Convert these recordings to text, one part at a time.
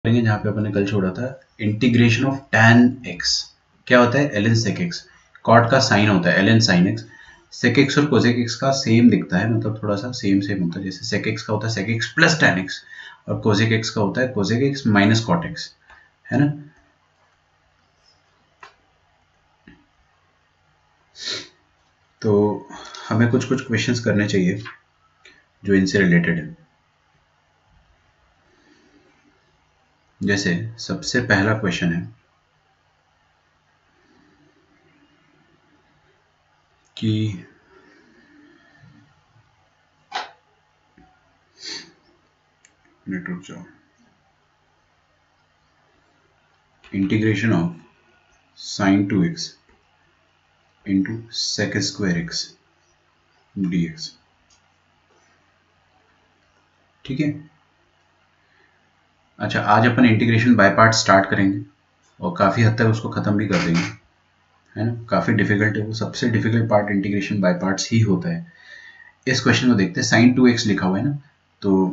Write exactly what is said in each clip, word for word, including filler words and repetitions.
करेंगे जहाँ पे अपन ने कल छोड़ा था इंटीग्रेशन ऑफ tan x क्या होता है ln sec x। कॉट का साइन होता है ln sin x। sec x और cosec x का सेम दिखता है, मतलब थोड़ा सा सेम सेम होता है। जैसे sec x का होता है sec x plus tan x और cosec x का होता है cosec x minus cot x, है ना। तो हमें कुछ कुछ क्वेश्चंस करने चाहिए जो इनसे रिलेटेड है। जैसे सबसे पहला क्वेश्चन है कि नेट रुक जाओ, integration of sine two x into sec square x d x. ठीक है। अच्छा, आज अपन इंटीग्रेशन बाय पार्ट स्टार्ट करेंगे और काफ़ी हद तक उसको ख़त्म भी कर देंगे, है ना। काफ़ी डिफिकल्ट है वो, सबसे difficult part integration by parts ही होता है। इस क्वेश्चन को देखते हैं। साइन टू एक्स लिखा हुआ है ना, तो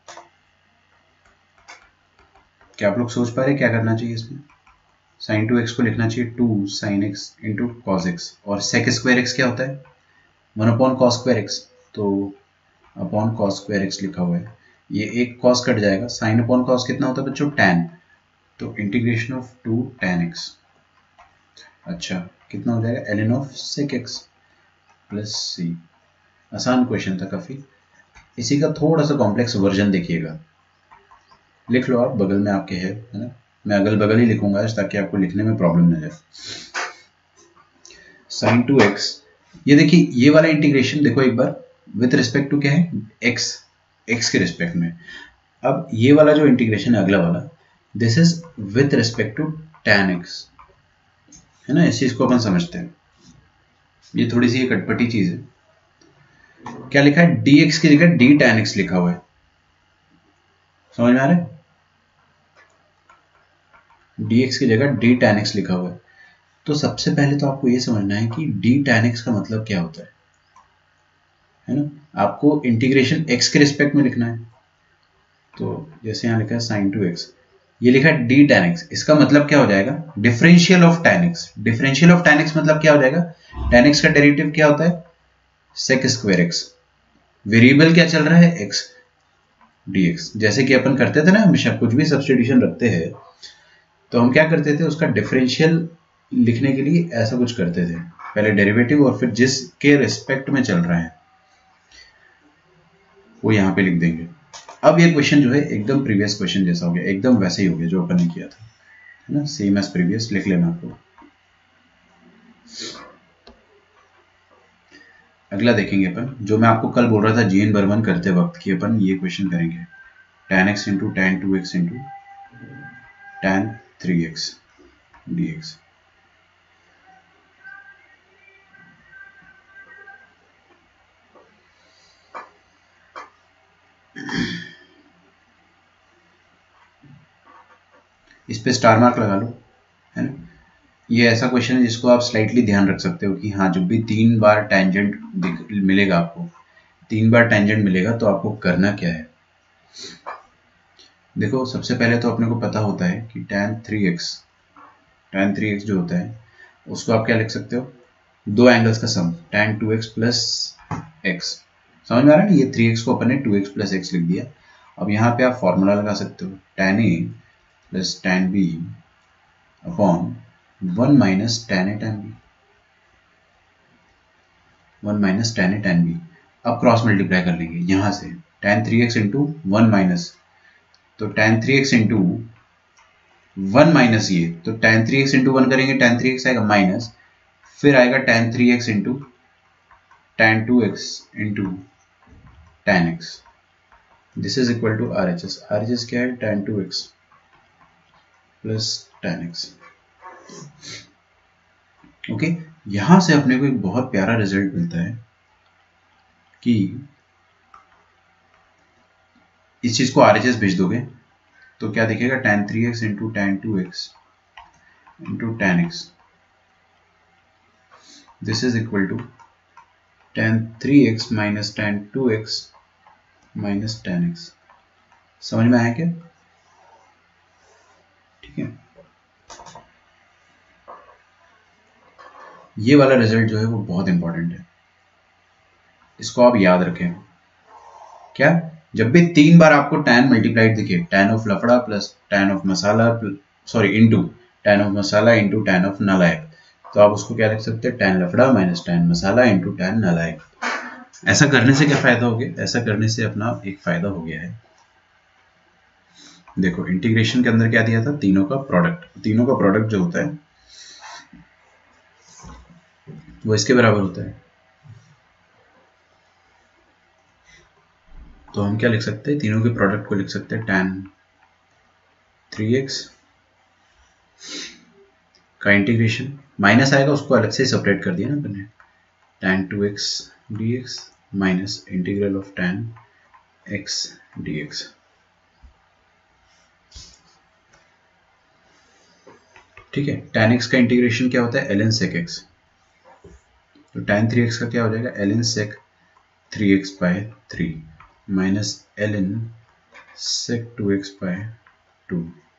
क्या आप लोग सोच पा रहे क्या करना चाहिए इसमें। साइन टू एक्स को लिखना चाहिए two sine x into cos x, और सेक स्क्वायर एक्स क्या होता है one upon cos square x, तो अपॉन कॉस स्क्वायर एक्स लिखा हुआ है। ये एक कॉस कट जाएगा, साइन अपॉन कॉस कितना होता है बच्चों टैन, तो integration of two tan x. अच्छा, कितना हो जाएगा L N of sec x plus c. आसान क्वेश्चन था काफ़ी। इसी का थोड़ा सा कॉम्प्लेक्स वर्जन देखिएगा, लिख लो आप, बगल में आपके है है ना। मैं अगल बगल ही लिखूंगा आज ताकि आपको लिखने में प्रॉब्लम न जाए। साइन टू एक्स, ये देखिए ये वाला इंटीग्रेशन देखो एक बार, विथ रिस्पेक्ट टू क्या है एक्स, एक्स के रिस्पेक्ट में। अब ये वाला जो इंटीग्रेशन है अगला वाला, this is with respect to tan x, है ना। इस चीज को अपन समझते हैं, ये थोड़ी सी एक अटपटी चीज है। क्या लिखा है डी एक्स की जगह डी टैन एक्स लिखा हुआ है, समझ में आ रहा है। dx की जगह d tan x लिखा हुआ है। तो सबसे पहले तो आपको ये समझना है कि d tan x का मतलब क्या होता है, है ना। आपको इंटीग्रेशन x के रिस्पेक्ट में लिखना है, तो जैसे यहाँ लिखा है साइन टू एक्स, ये लिखा है d tan x, इसका मतलब क्या हो जाएगा differential of tan x। Differential of tan x मतलब क्या हो जाएगा, tan x का डेरिवेटिव क्या होता है sec स्क्वायर x, वेरिएबल क्या चल रहा है x dx। जैसे कि अपन करते थे ना, हमेशा कुछ भी सब्स्टिट्यूशन रखते हैं तो हम क्या करते थे, उसका डिफरेंशियल लिखने के लिए ऐसा कुछ करते थे, पहले डेरिवेटिव और फिर जिसके रिस्पेक्ट में चल रहा है वो यहाँ पे लिख देंगे। अब ये क्वेश्चन जो है एकदम प्रीवियस क्वेश्चन जैसा हो गया, एकदम वैसे ही हो गया जो अपन ने किया था, है ना, सेम एज प्रीवियस। लिख लेना आपको। अगला देखेंगे अपन, जो मैं आपको कल बोल रहा था जीएन बर्मन करते वक्त कि अपन ये क्वेश्चन करेंगे, tan x into tan two x into tan three x dx। इस पे स्टार मार्क लगा लो, है ना। ये ऐसा क्वेश्चन है जिसको आप स्लाइटली ध्यान रख सकते हो कि हाँ, जब भी तीन बार टेंजेंट मिलेगा आपको, तीन बार टेंजेंट मिलेगा तो आपको करना क्या है। देखो सबसे पहले तो अपने को पता होता है कि tan three x, tan three x जो होता है उसको आप क्या लिख सकते हो, दो एंगल्स का sum tan two x plus x. समझ में आ रहा है ना, ये थ्री एक्स को अपन ने टू एक्स प्लस एक्स लिख दिया। अब यहाँ पे आप फॉर्मूला लगा सकते हो tan a plus tan b upon one minus tan a tan b, one minus tan a tan b। अब क्रॉस मल्टीप्लाई कर लेंगे यहाँ से, tan three x into one minus, तो tan three x into one minus ये, तो tan three x into one करेंगे tan three x आएगा माइनस, फिर आएगा tan three x into tan two x into tan x। This is equal to are H S. R H S क्या है tan two x plus tan x। Okay, यहां से अपने को एक बहुत प्यारा रिजल्ट मिलता है कि इस चीज को आर एच एस भेज दोगे तो क्या दिखेगा tan three x into tan two x into tan x। This is equal to tan three x minus tan two x minus tan x। समझ में आया क्या। ये वाला रिजल्ट जो है वो बहुत इंपॉर्टेंट है, इसको आप याद रखें। क्या, जब भी तीन बार आपको tan मल्टीप्लाइड दिखे, tan ऑफ लफड़ा प्लस tan ऑफ मसाला, सॉरी इनटू tan ऑफ मसाला इंटू tan ऑफ नालायक, तो आप उसको क्या लिख सकते हैं, tan लफड़ा माइनस tan मसाला इंटू tan नालायक। ऐसा करने से क्या फायदा हो गया, ऐसा करने से अपना एक फायदा हो गया है। देखो इंटीग्रेशन के अंदर क्या दिया था, तीनों का प्रोडक्ट, तीनों का प्रोडक्ट जो होता है वो इसके बराबर होता है। तो हम क्या लिख सकते हैं, तीनों के प्रोडक्ट को लिख सकते हैं tan थ्री एक्स का इंटीग्रेशन, माइनस आएगा उसको अलग से सेपरेट कर दिया ना मैंने, tan two x dx minus integral of tan x dx। ठीक है, tan x का इंटीग्रेशन क्या होता है, ln sec x, तो tan थ्री एक्स का क्या हो जाएगा, ln sec three x by three minus ln sec two x by two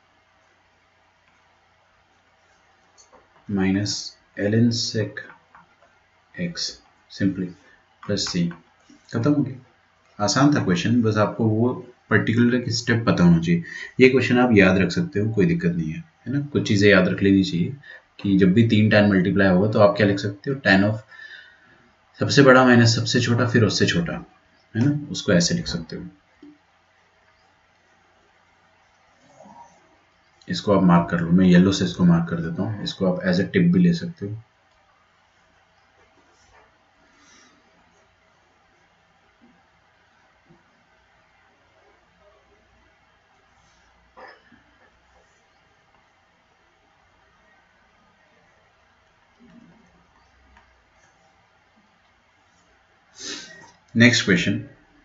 minus ln sec x simply plus c। खत्म हो गया, आसान था क्वेश्चन, बस आपको वो पर्टिकुलर एक स्टेप पता होना चाहिए। ये क्वेश्चन आप याद रख सकते हो, कोई दिक्कत नहीं है, है ना। कुछ चीज़ें याद रख लेनी चाहिए कि जब भी तीन tan मल्टीप्लाई होगा तो आप क्या लिख सकते हो, tan ऑफ सबसे बड़ा माइनस सबसे छोटा फिर उससे छोटा, है ना, उसको ऐसे लिख सकते हो। इसको आप मार्क कर लो, मैं येलो से इसको मार्क कर देता हूँ, इसको आप एज ए टिप भी ले सकते हो। नेक्स्ट क्वेश्चन,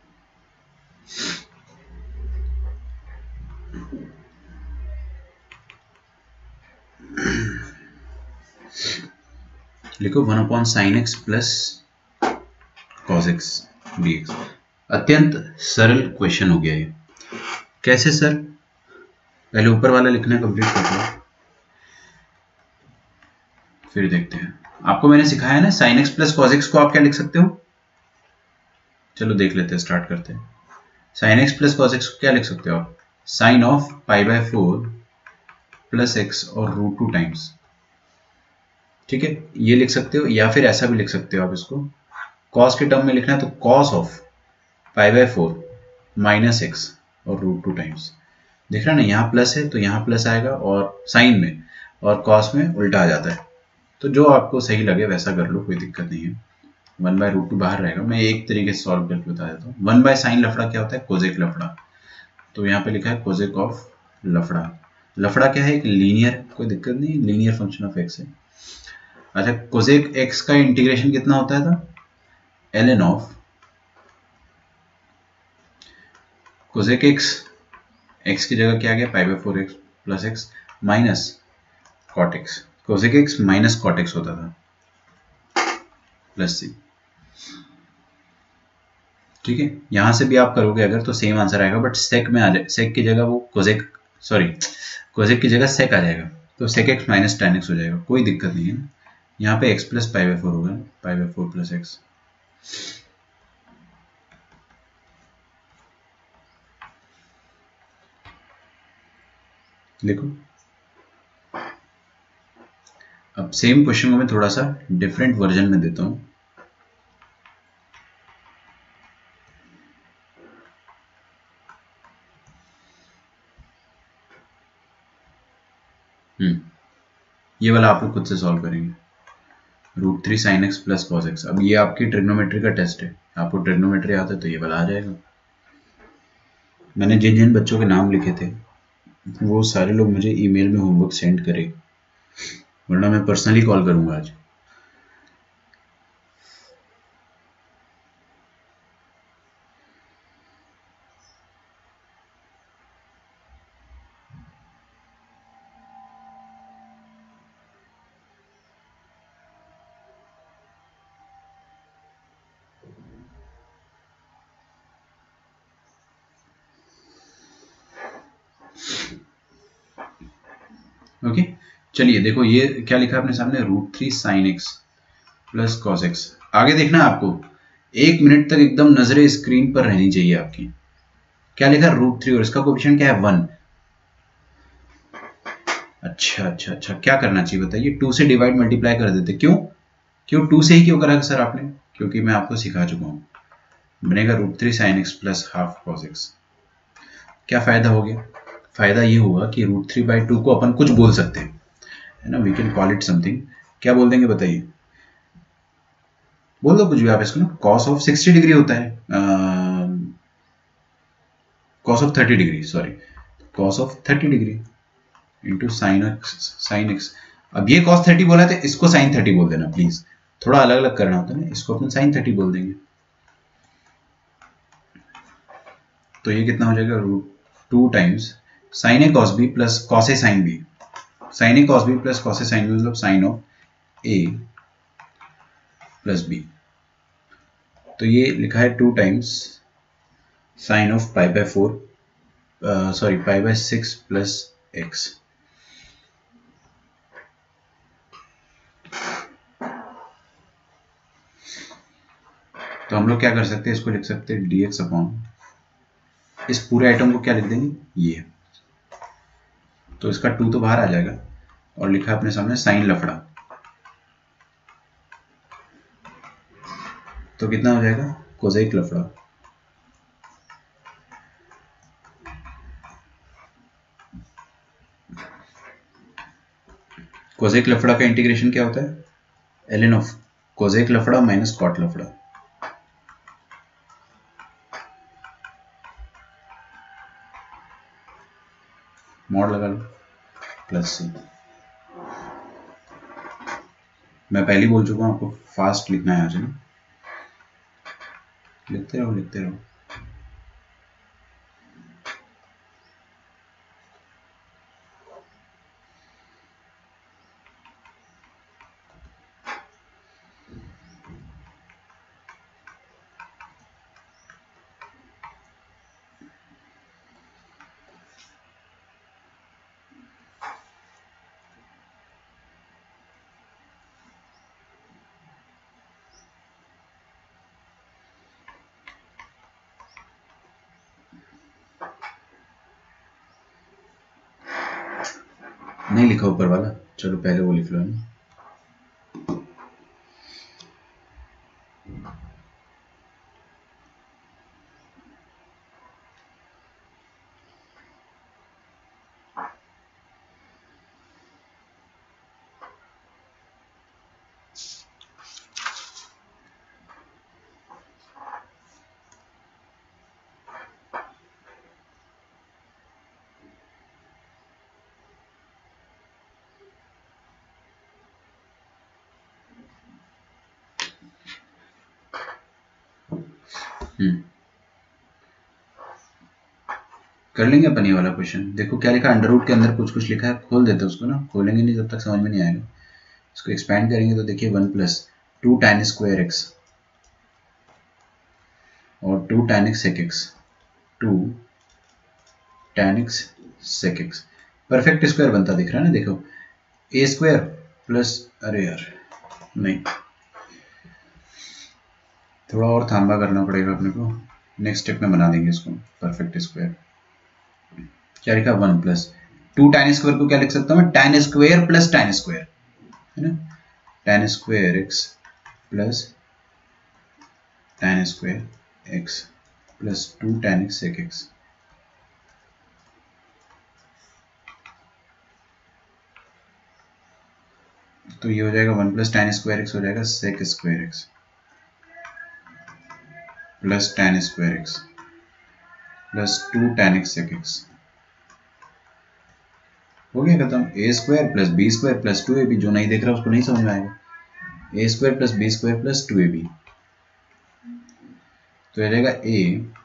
लिखो one upon sine x plus cos x d x. अत्यंत सरल क्वेश्चन हो गया ये। कैसे सर, पहले ऊपर वाला लिखना कंप्लीट कर लो, फिर देखते हैं। आपको मैंने सिखाया ना sine x plus cos x को आप क्या लिख सकते हो, चलो देख लेते हैं, स्टार्ट करते हैं। Sine x plus cos x को क्या लिख सकते हो आप, sine of pi by four plus x और रूट टू टाइम्स। ठीक है, ये लिख सकते हो, या फिर ऐसा भी लिख सकते हो आप इसको, कॉस के टर्म में लिखना है तो cos of pi by four minus x और रूट टू टाइम्स। देख रहा ना, यहाँ प्लस है तो यहाँ प्लस आएगा और साइन में, और कॉस में उल्टा आ जाता है। तो जो आपको सही लगे वैसा कर लो, कोई दिक्कत नहीं है। वन बाय रूट टू बाहर रहेगा, मैं एक तरीके से सॉल्व करके बता देता हूँ। वन बाय साइन लफड़ा क्या होता है, कोजेक लफड़ा, तो यहाँ पे लिखा है कोजेक ऑफ लफड़ा। लफड़ा क्या है, एक लीनियर, कोई दिक्कत नहीं, लीनियर फंक्शन ऑफ एक्स है। अच्छा, कोजेक एक्स का इंटीग्रेशन कितना होता है था, ln of cosec x, x की जगह क्या आ गया, pi by four x plus x minus cot x, cosec x minus cot x होता था प्लस सी। ठीक है, यहां से भी आप करोगे अगर तो सेम आंसर आएगा, बट सेक में आ जाए, सेक की जगह वो कोजेक, सॉरी कोजेक की जगह सेक आ जाएगा, तो sec x minus tan x हो जाएगा, कोई दिक्कत नहीं है ना। यहाँ पे x plus pi by four होगा, pi by four plus x. लिखो, अब सेम क्वेश्चन को मैं थोड़ा सा डिफरेंट वर्जन में देता हूं। हम्म ये वाला आप लोग खुद से सॉल्व करेंगे, root three sine x plus cos x. अब ये आपकी ट्रिग्नोमेट्री का टेस्ट है, आपको ट्रिग्नोमेट्री आता है तो ये वाला आ जाएगा। मैंने जिन जिन बच्चों के नाम लिखे थे वो सारे लोग मुझे ईमेल में होमवर्क सेंड करें, वरना मैं पर्सनली कॉल करूंगा आज। ओके, चलिए देखो ये क्या लिखा है अपने सामने, root three sine x. Plus cos x. आगे देखना है आपको, एक मिनट तक एकदम नजरें स्क्रीन पर रहनी चाहिए आपकी। क्या लिखा है, रूट थ्री, और इसका कोएफिशिएंट क्या है, वन। अच्छा अच्छा अच्छा, क्या करना चाहिए बताइए, टू से डिवाइड मल्टीप्लाई कर देते। क्यों क्यों टू से ही क्यों करा सर आपने, क्योंकि मैं आपको सिखा चुका हूं। बनेगा root three sine x plus half cos x. क्या फायदा हो गया, फायदा ये होगा कि रूट थ्री बाई टू को अपन कुछ बोल सकते हैं, है ना, we can call it something. क्या बोल देंगे बताइए, बोल दो कुछ भी आप इसको ना। कॉस ऑफ सिक्सटी डिग्री होता है, cos of thirty degree, sorry, cos of thirty degree into sine x, sine x. अब ये कॉस थर्टी बोला था, इसको साइन थर्टी बोल देना प्लीज, थोड़ा अलग अलग करना होता है ना, इसको अपन साइन थर्टी बोल देंगे। तो ये कितना हो जाएगा, रूट टू टाइम्स साइन ए कॉस बी प्लस कॉस ए साइन बी। साइन ए कॉस बी प्लस कॉस ए साइन बी मतलब sine of a plus b. तो ये लिखा है two times sine of pi by four, sorry pi by six plus x. तो हम लोग क्या कर सकते हैं, इसको लिख सकते हैं डी एक्स अपॉन, इस पूरे आइटम को क्या लिख देंगे, ये। तो इसका टू तो बाहर आ जाएगा, और लिखा अपने सामने साइन लफड़ा। तो कितना हो जाएगा, कोसेक लफड़ा। कोसेक लफड़ा का इंटीग्रेशन क्या होता है, एल ऑफ कोसेक लफड़ा माइनस कॉट लफड़ा। मॉड लगा लो प्लस सी। मैं पहले बोल चुका हूं आपको फास्ट लिखना है आज, ना लिखते रहो लिखते रहो। नहीं लिखा ऊपर वाला, चलो पहले वो लिख लो ना। हम्म कर लेंगे अपन ये वाला क्वेश्चन। देखो क्या लिखा, अंडर रूट के अंदर कुछ कुछ लिखा है, खोल देते उसको ना, खोलेंगे नहीं जब तक समझ में नहीं आएगा। इसको एक्सपैंड करेंगे तो देखिए one plus two tan square x और two tan x sec x, two tan x sec x. Perfect square बनता दिख रहा है ना, देखो ए स्क्वायर प्लस, अरे यार नहीं, थोड़ा और थांबा करना पड़ेगा अपने को, नेक्स्ट स्टेप में बना देंगे इसको परफेक्ट स्क्वायर। क्या लिखा, one plus two tan square को क्या लिख सकता हूँ मैं, tan square plus tan square, है ना, tan square x plus tan square x plus two tan x sec x. तो ये हो जाएगा one plus tan square x हो जाएगा sec square x plus tan square x plus two tan x sec x. हो गया खत्म, a square plus b square plus two a B. जो नहीं देख रहा उसको नहीं समझ में आएगा, a square plus b square plus two a b. तो आ जाएगा ए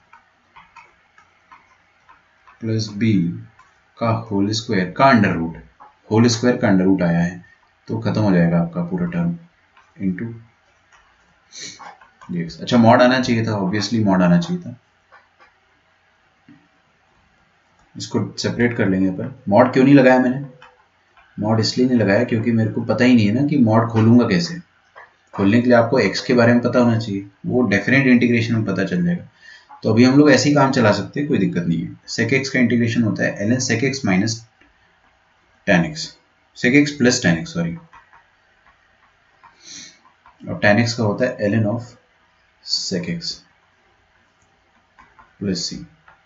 प्लस बी का होल स्क्वायर का अंडर रूट, होल स्क्वायर का अंडर रूट आया है, तो खत्म हो जाएगा आपका पूरा टर्म इंटू डीएक्स। अच्छा मॉड आना चाहिए था, ऑब्वियसली मॉड आना चाहिए था। इसको सेपरेट कर लेंगे पर मॉड क्यों नहीं लगाया मैंने, मॉड इसलिए नहीं लगाया क्योंकि मेरे को पता ही नहीं है ना कि मॉड खोलूंगा कैसे। खोलने के लिए आपको x के बारे में पता होना चाहिए, वो डेफिनेट इंटीग्रेशन में पता चल जाएगा। तो अभी हम लोग ऐसे ही काम चला सकते हैं, कोई दिक्कत नहीं है। सेक एक्स का इंटीग्रेशन होता है l n sec x minus tan x, sec x plus tan x sorry, और टेन एक्स का होता है l N of sec x plus c.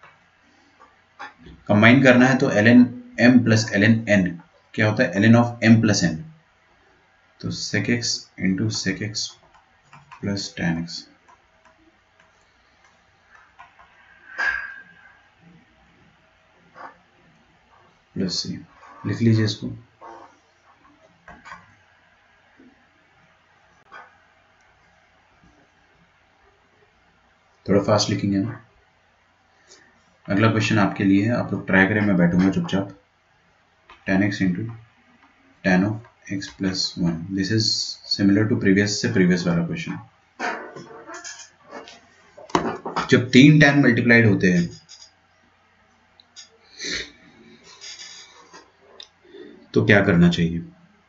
Combine करना है तो L n m plus l n n क्या होता है, l N of m plus n, तो sec x into sec x plus tan x plus सी। लिख लीजिए इसको। थोड़ा फास्ट लिखेंगे ना। अगला क्वेश्चन आपके लिए है, आप लोग ट्राई करें, मैं बैठूंगा चुपचाप। Tan x into tan of x plus one, this is similar to previous से प्रीवियस वाला क्वेश्चन। जब तीन टेन मल्टीप्लाइड होते हैं तो क्या करना चाहिए?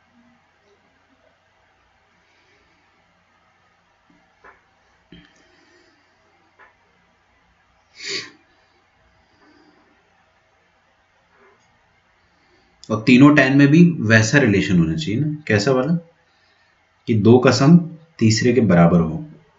और तीनों टेन में भी वैसा रिलेशन होना चाहिए ना, कैसा वाला कि दो का सम तीसरे के बराबर हो।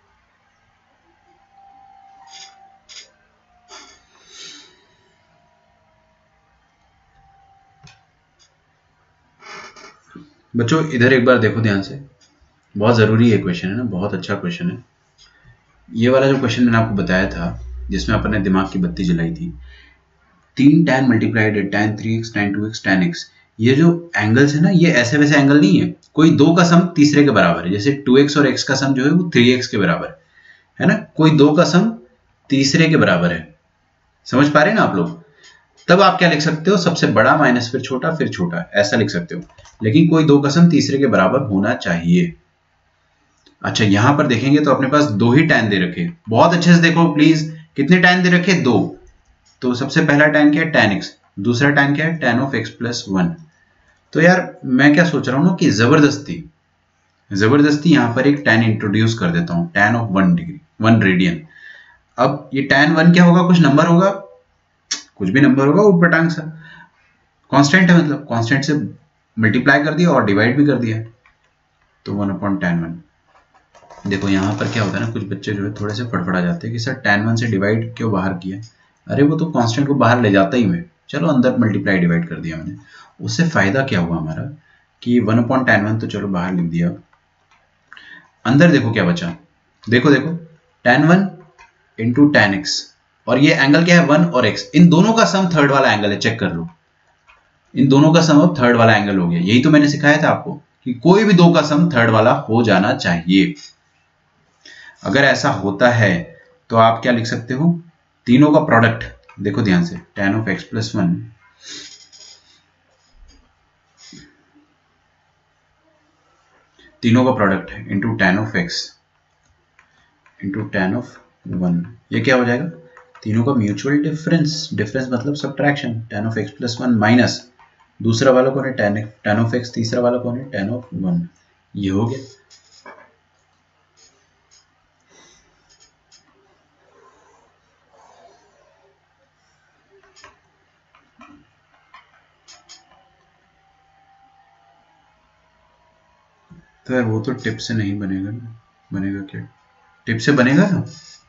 बच्चों इधर एक बार देखो ध्यान से, बहुत जरूरी है क्वेश्चन है ना, बहुत अच्छा क्वेश्चन है। ये वाला जो क्वेश्चन मैंने आपको बताया था जिसमें अपन ने दिमाग की बत्ती जलाई थी, तीन टेन मल्टीप्लाइड है tan three x tan two x tan x, ये जो एंगल्स है ना ये ऐसे वैसे एंगल नहीं है, कोई दो का सम तीसरे के बराबर है। जैसे टू एक्स और x का सम जो है वो थ्री एक्स के बराबर है ना, कोई दो का सम तीसरे के बराबर है। समझ पा रहे हैं ना आप लोग? तब आप क्या लिख सकते हो, सबसे बड़ा माइनस फिर छोटा फिर छोटा, ऐसा लिख सकते हो। लेकिन कोई दो का सम तीसरे के बराबर होना चाहिए। अच्छा यहां पर देखेंगे तो अपने पास दो ही टैन दे रखे, बहुत अच्छे से देखो प्लीज, कितने टैन दे रखे, दो। तो सबसे पहला टैन क्या है, टैन एक्स, दूसरा टैन क्या है, tan of x plus one. तो यार मैं क्या सोच रहा हूं ना कि जबरदस्ती जबरदस्ती यहां पर एक टैन इंट्रोड्यूस कर देता हूं, tan of one degree one radian. अब ये टैन वन क्या होगा, कुछ नंबर होगा, कुछ भी नंबर होगा उठपटांग सा, कांस्टेंट है, मतलब कांस्टेंट से मल्टीप्लाई कर दिया और डिवाइड भी कर दिया, तो वन अपॉन टैन वन। देखो यहाँ पर क्या होता है ना, कुछ बच्चे जो है थोड़े से फड़फड़ा जाते हैं कि सर टैन वन से डिवाइड क्यों बाहर किया, अरे वो तो कांस्टेंट को बाहर ले जाता ही मैं, चलो अंदर मल्टीप्लाई डिवाइड कर दिया मैंने। उससे फायदा क्या हुआ हमारा कि वन अपॉन टैन वन तो चलो बाहर लिख दिया, अंदर देखो क्या बचा, देखो देखो tan one into tan x, और ये एंगल क्या है वन और एक्स, इन दोनों का सम थर्ड वाला एंगल है, चेक कर लो, इन दोनों का सम अब थर्ड वाला एंगल हो गया। यही तो मैंने सिखाया था आपको कि कोई भी दो का सम थर्ड वाला हो जाना चाहिए। अगर ऐसा होता है तो आप क्या लिख सकते हो, तीनों का प्रोडक्ट देखो ध्यान से, tan of x plus one तीनों का प्रोडक्ट है into tan of x into tan of one, ये क्या हो जाएगा, तीनों का म्यूचुअल डिफरेंस, डिफरेंस मतलब subtraction, tan of x plus one minus दूसरा वाला कौन है, tan tan ऑफ एक्स, तीसरा वाला कौन है, tan ऑफ वन, ये हो गया। तो यार वो तो टिप से नहीं बनेगा ना, बनेगा क्या, टिप से बनेगा ना,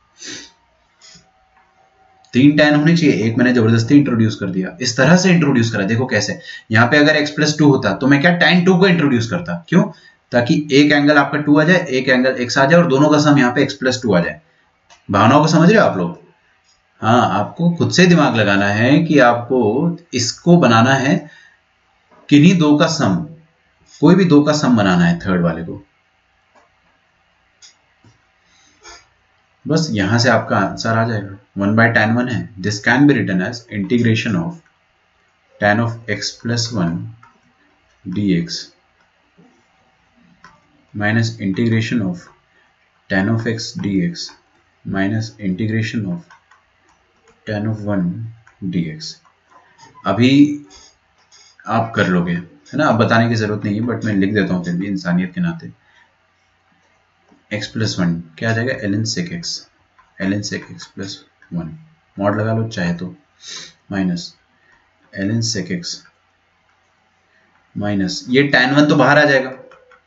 तीन टैन होने चाहिए, एक मैंने जबरदस्ती इंट्रोड्यूस कर दिया, इस तरह से इंट्रोड्यूस करा। देखो कैसे, यहाँ पे अगर x प्लस टू होता तो मैं क्या टैन टू को इंट्रोड्यूस करता, क्यों, ताकि एक एंगल आपका टू आ जाए, एक एंगल x आ जाए और दोनों का सम यहाँ पे x प्लस टू आ जाए। भावनाओं को समझ रहे हो आप लोग? हाँ, आपको खुद से दिमाग लगाना है कि आपको इसको बनाना है, किन्हीं दो का सम, कोई भी दो का सम बनाना है थर्ड वाले को। बस यहां से आपका आंसर आ जाएगा, वन बाय टैन वन है। This can be written as integration of tan of x plus one d x minus integration of tan of x d x minus integration of tan of one d x. अभी आप कर लोगे है ना, अब बताने की जरूरत नहीं है, बट मैं लिख देता हूं फिर भी इंसानियत के नाते। एक्स प्लस वन क्या आ जाएगा, L n sec x, L n sec x plus one, mod लगा लो चाहे तो, minus l n sec x minus ये tan वन तो बाहर आ जाएगा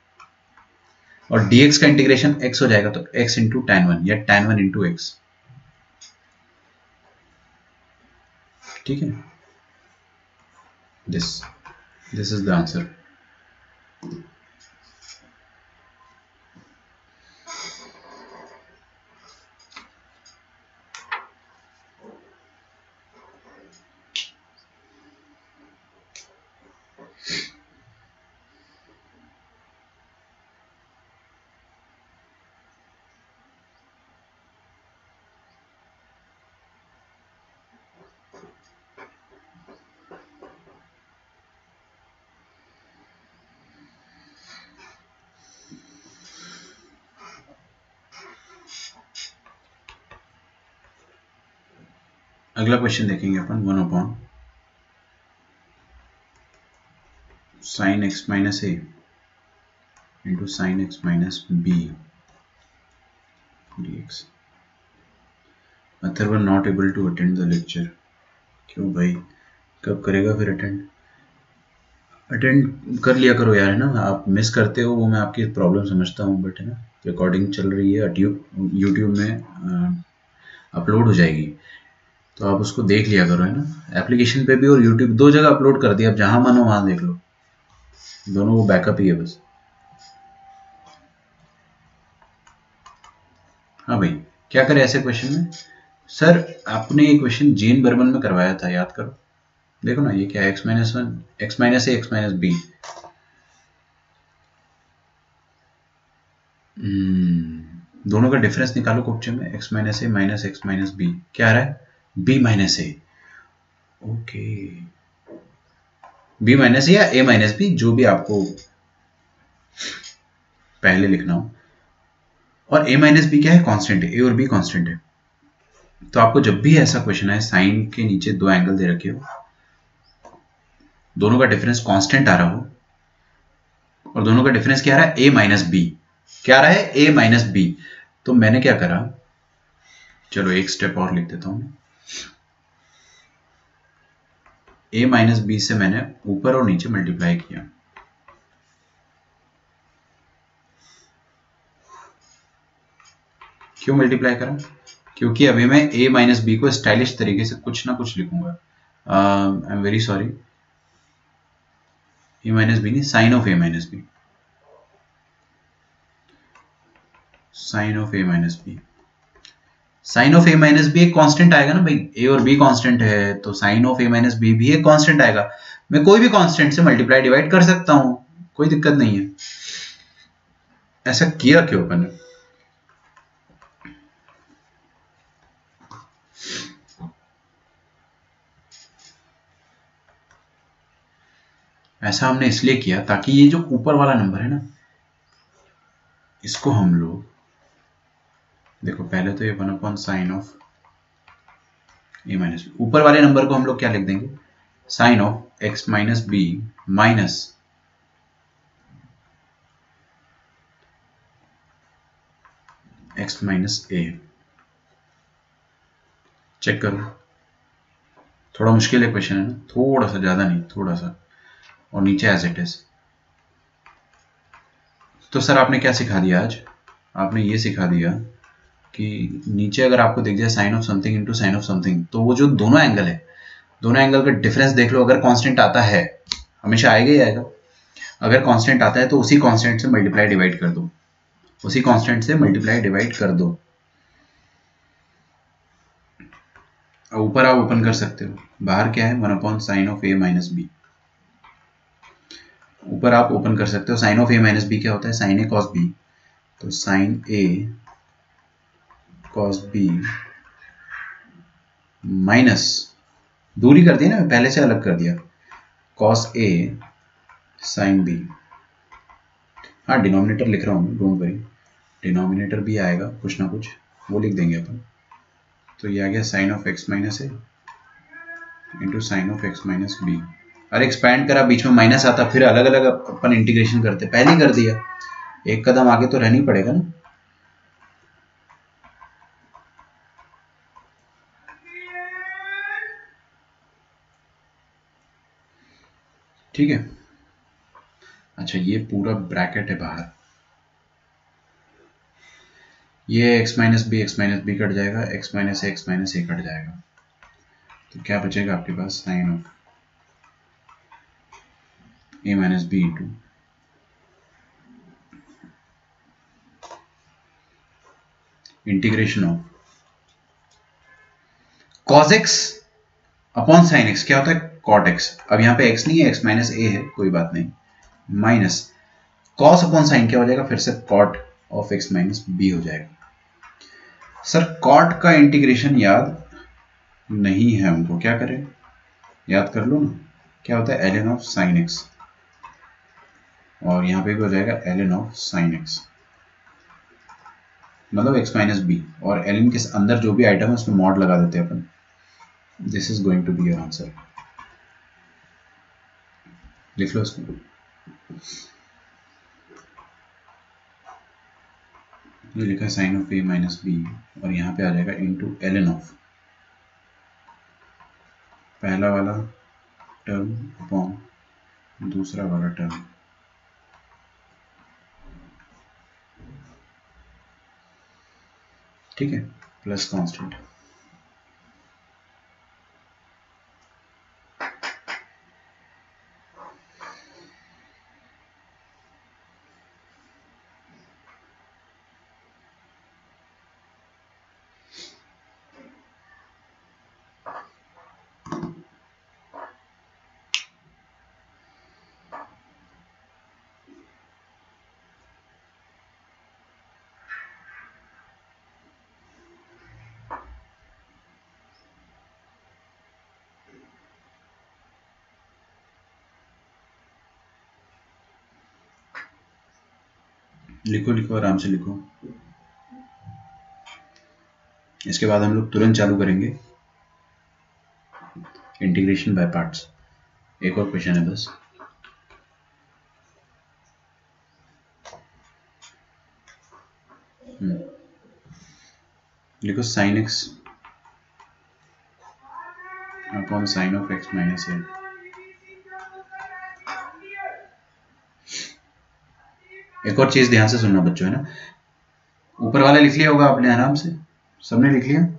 और dx का इंटीग्रेशन x हो जाएगा, तो x इंटू टैन वन या tan वन इंटू एक्स, ठीक है। This this is the answer. अगला क्वेश्चन देखेंगे अपन, one upon sine x minus A into sine x minus b d x. Atharva not able to attend the lecture. क्यों भाई, कब करेगा फिर अटेंड? अटेंड कर लिया करो यार, है ना। आप मिस करते हो वो मैं आपकी प्रॉब्लम समझता हूँ, बट है ना रिकॉर्डिंग चल रही है, यूट्यूब में अपलोड हो जाएगी तो आप उसको देख लिया करो, है ना। एप्लीकेशन पे भी और यूट्यूब दो जगह अपलोड कर दिया, अब जहां मन हो वहां देख लो, दोनों वो बैकअप ही है बस। हाँ भाई, क्या करें ऐसे क्वेश्चन में? सर आपने ये क्वेश्चन जेन बर्मन में करवाया था, याद करो। देखो ना ये क्या है, x minus one x minus ए एक्स माइनस बी। दोनों का डिफरेंस निकालो क्वेश्चन में, x minus a minus x minus B, क्या आ रहा है? B minus a. Okay, b minus a या ए माइनस बी, जो भी आपको पहले लिखना हो। और ए माइनस बी क्या है? कांस्टेंट है, ए और बी कांस्टेंट है। तो आपको जब भी ऐसा क्वेश्चन है, साइन के नीचे दो एंगल दे रखे हो, दोनों का डिफरेंस कांस्टेंट आ रहा हो और दोनों का डिफरेंस क्या आ रहा है? ए माइनस बी। क्या आ रहा है? ए माइनस बी। तो मैंने क्या करा, चलो एक स्टेप और लिख देता हूं। ए माइनस बी से मैंने ऊपर और नीचे मल्टीप्लाई किया। क्यों मल्टीप्लाई करा? क्योंकि अभी मैं a माइनस बी को स्टाइलिश तरीके से कुछ ना कुछ लिखूंगा। I am very sorry, a minus b नहीं, sine of A minus b, sine of A minus b. Sine of A minus b एक कांस्टेंट आएगा ना भाई, ए और बी कांस्टेंट है तो sine of A minus b भी एक कांस्टेंट आएगा। मैं कोई भी कांस्टेंट से मल्टीप्लाई डिवाइड कर सकता हूं, कोई दिक्कत नहीं है। ऐसा किया क्यों अपन? ऐसा हमने इसलिए किया ताकि ये जो ऊपर वाला नंबर है ना, इसको हम लोग देखो, पहले तो ये one upon sine of A minus B, ऊपर वाले नंबर को हम लोग क्या लिख देंगे? Sine of x minus b minus x minus a. Check करो, थोड़ा मुश्किल है क्वेश्चन, है ना, थोड़ा सा, ज्यादा नहीं, थोड़ा सा। और नीचे एज इट इज। तो सर आपने क्या सिखा दिया आज? आपने ये सिखा दिया कि नीचे अगर आपको दिख जाए sine of something into sine of something, तो वो जो दोनों एंगल है, दोनों एंगल का डिफरेंस देख लो। अगर कांस्टेंट आता है, हमेशा आएगा ही आएगा। अगर कांस्टेंट आता है तो उसी कांस्टेंट से मल्टीप्लाई डिवाइड कर दो, उसी कांस्टेंट से मल्टीप्लाई डिवाइड कर दो। ऊपर आप ओपन कर सकते हो, बाहर क्या है? One upon sine of A minus B. ऊपर आप ओपन कर सकते हो, sine of A minus B क्या होता है? साइन ए कॉस बी। तो साइन ए कॉस बी माइनस, दूरी कर दी ना, पहले से अलग कर दिया, कॉस ए साइन बी। हाँ डिनोमिनेटर लिख रहा हूँ, डोंट वरी, डिनोमिनेटर भी आएगा कुछ ना कुछ, वो लिख देंगे अपन। तो ये आ गया sine of x minus A into sine of x minus B. अरे एक्सपैंड करा, बीच में माइनस आता, फिर अलग अलग अपन इंटीग्रेशन करते, पहले कर दिया, एक कदम आगे तो रहना ही पड़ेगा ना। ठीक है। अच्छा ये पूरा ब्रैकेट है बाहर, ये x minus B X minus B cut जाएगा, x minus A x minus A cut जाएगा, तो क्या बचेगा आपके पास sine of A minus B into integration of cos x upon sine x। क्या होता है cot x। अब यहां पे x नहीं है, x माइनस ए है, कोई बात नहीं, माइनस cos अपॉन साइन क्या हो जाएगा फिर से cot of x minus B हो जाएगा। सर cot का इंटीग्रेशन याद नहीं है हमको, क्या करें, याद कर लो ना, क्या होता है ln ऑफ साइन x, और यहां पे भी हो जाएगा ln ऑफ साइन x, मतलब x माइनस बी, और ln के अंदर जो भी आइटम है उसमें मॉड लगा देते हैं अपन। This is going to be your answer, लिख लो इसको। ये लिखा है sine of A minus B, और यहाँ पे आ जाएगा इनटू एलन ऑफ पहला वाला टर्म अपॉन दूसरा वाला टर्म, ठीक है, प्लस कांस्टेंट। लिखो लिखो आराम से लिखो। इसके बाद हम लोग तुरंत चालू करेंगे इंटीग्रेशन बाय पार्ट्स। एक और क्वेश्चन है बस। लिखो sine X upon sine of x minus A. एक और चीज ध्यान से सुनना बच्चों, है ना, ऊपर वाला लिख लिया होगा आपने आराम से, सबने लिख लिया।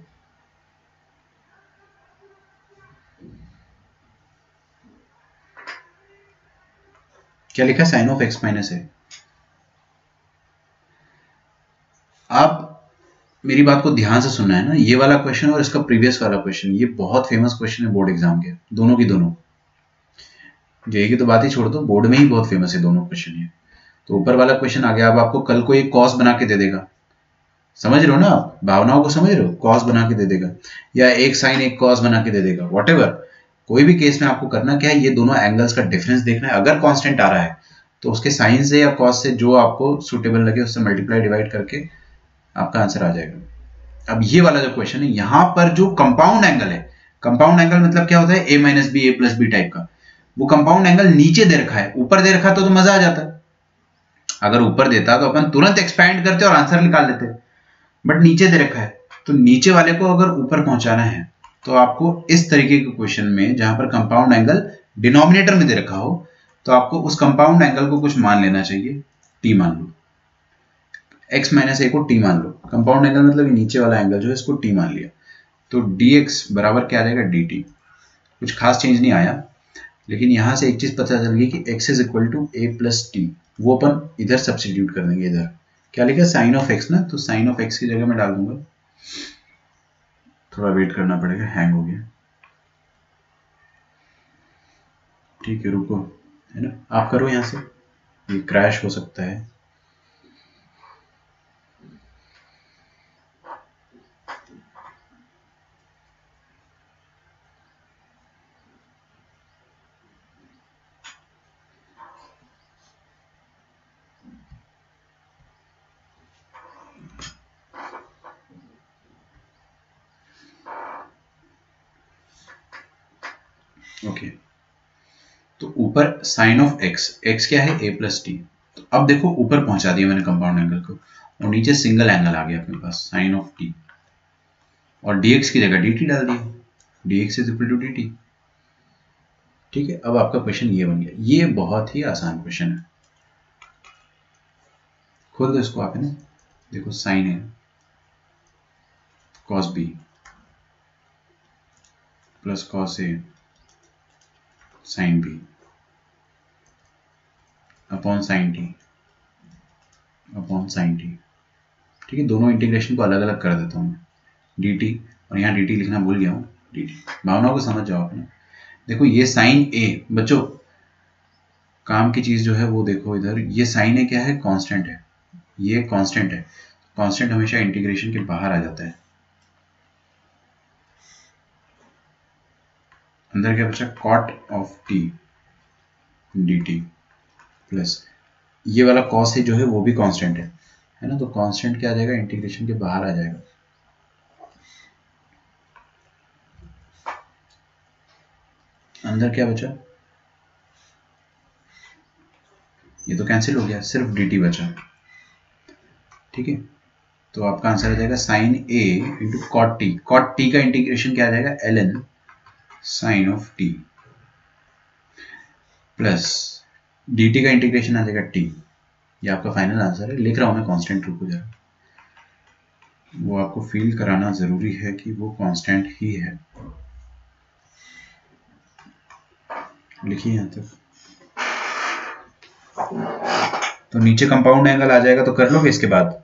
क्या लिखा है sine of x minus A. आप मेरी बात को ध्यान से सुनना है ना, ये वाला क्वेश्चन और इसका प्रीवियस वाला क्वेश्चन, ये बहुत फेमस क्वेश्चन है बोर्ड एग्जाम के, दोनों की दोनों। जेई की तो बात ही छोड़ दो, बोर्ड में ही बहुत फेमस है दोनों क्वेश्चन ये। तो ऊपर वाला क्वेश्चन आ गया, अब आपको कल को एक कॉस बना के दे देगा, समझ रहे हो ना आप, भावनाओं को समझ रहे हो, कॉस बना के दे देगा, या एक साइन एक कॉस बना के दे देगा, व्हाटएवर, कोई भी केस में आपको करना क्या है, ये दोनों एंगल्स का डिफरेंस देखना है। अगर कांस्टेंट आ रहा है तो उसके साइन से या कॉस से जो आपको सुटेबल लगे उससे मल्टीप्लाई डिवाइड करके आपका आंसर आ जाएगा। अब ये वाला जो क्वेश्चन है, यहां पर जो कंपाउंड एंगल है, कंपाउंड एंगल मतलब क्या होता है, ए minus B A plus B type का, वो कंपाउंड एंगल नीचे दे रखा है, ऊपर दे रखा तो, तो मजा आ जाता है। अगर ऊपर देता तो अपन तुरंत एक्सपैंड करते और आंसर निकाल लेते, बट नीचे दे रखा है, तो नीचे वाले को अगर ऊपर पहुंचाना है तो आपको इस तरीके के क्वेश्चन में, जहां पर कंपाउंड एंगल डिनोमिनेटर में दे रखा हो, तो आपको उस कंपाउंड एंगल को कुछ मान लेना चाहिए, टी मान लो, x माइनस ए को टी मान लो। कंपाउंड एंगल मतलब नीचे वाला एंगल जो है इसको टी मान लिया, तो dx बराबर क्या आ जाएगा dt। कुछ खास चेंज नहीं आया, लेकिन यहां से एक चीज पता चल गई कि x is equal to A plus T, वो अपन इधर सब्स्टिट्यूट कर देंगे। इधर क्या लिखा है साइन ऑफ x ना, तो साइन ऑफ x की जगह मैं डाल दूंगा, थोड़ा वेट करना पड़ेगा, हैंग हो गया, ठीक है रुको, है ना, आप करो यहां से, ये क्रैश हो सकता है। Okay okay. तो ऊपर साइन ऑफ x, x क्या है a प्लस टी, तो अब देखो ऊपर पहुंचा दिया मैंने कंपाउंड एंगल को, और नीचे सिंगल एंगल आ गया अपने पास साइन ऑफ t, और dx की जगह dt डाल दिया, dx is equal to dt। ठीक है, अब आपका क्वेश्चन ये बन गया। ये बहुत ही आसान क्वेश्चन है, खोल दो इसको आप, है ना। देखो साइन ए कॉस बी प्लस कॉस ए sine B upon sine T upon sine T. ठीक है, दोनों इंटीग्रेशन को अलग अलग कर देता हूँ मैं, डी टी, और यहाँ डी टी लिखना भूल गया हूँ, डी टी। भावनाओं को समझ जाओ आपने। देखो ये साइन ए, बच्चों काम की चीज जो है वो देखो इधर, ये साइन ए क्या है, कांस्टेंट है, ये कांस्टेंट है। कांस्टेंट हमेशा इंटीग्रेशन के बाहर आ जाता है। अंदर क्या बचा, cot of T D T plus ये वाला कॉस है जो है वो भी कांस्टेंट है, है ना। तो कांस्टेंट क्या आ जाएगा, इंटीग्रेशन के बाहर आ जाएगा। अंदर क्या बचा, ये तो कैंसिल हो गया, सिर्फ डी टी बचा। ठीक है, तो आपका आंसर आ जाएगा sine A into cot T. Cot T का इंटीग्रेशन क्या आ जाएगा, L N sine of T plus D T का इंटीग्रेशन आ जाएगा टी। ये आपका फाइनल आंसर है। लिख रहा हूं मैं कांस्टेंट, रुको जरा, वो आपको फील कराना जरूरी है कि वो कांस्टेंट ही है। लिखिए यहां तक। तो नीचे कंपाउंड एंगल आ जाएगा, तो कर लोगे इसके बाद।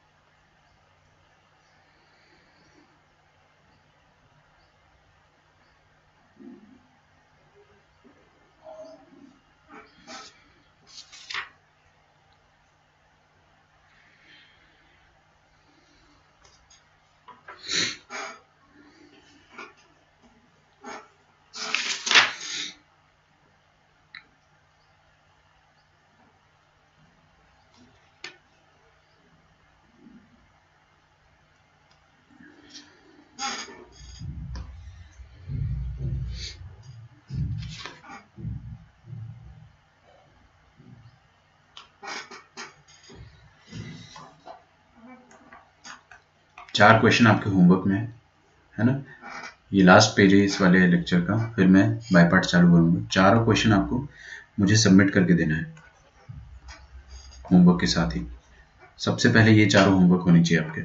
चार क्वेश्चन आपके होमवर्क में है ना, ये लास्ट पेज है इस वाले लेक्चर का, फिर मैं बाय पार्ट चालू करूंगा। चारों क्वेश्चन आपको मुझे सबमिट करके देना है होमवर्क के साथ ही। सबसे पहले ये चारों होमवर्क होने चाहिए आपके।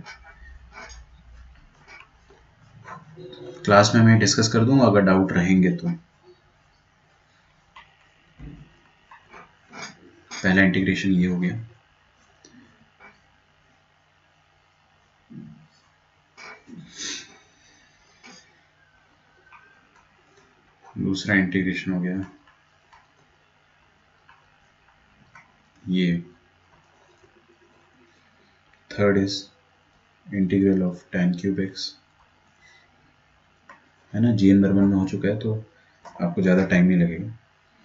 क्लास में मैं डिस्कस कर दूंगा अगर डाउट रहेंगे तो। पहला इंटीग्रेशन ये हो गया, दूसरा इंटीग्रेशन हो गया ये, third is integral of tan cube X, है ना। जी एन बर्मन में हो चुका है तो आपको ज़्यादा टाइम नहीं लगेगा।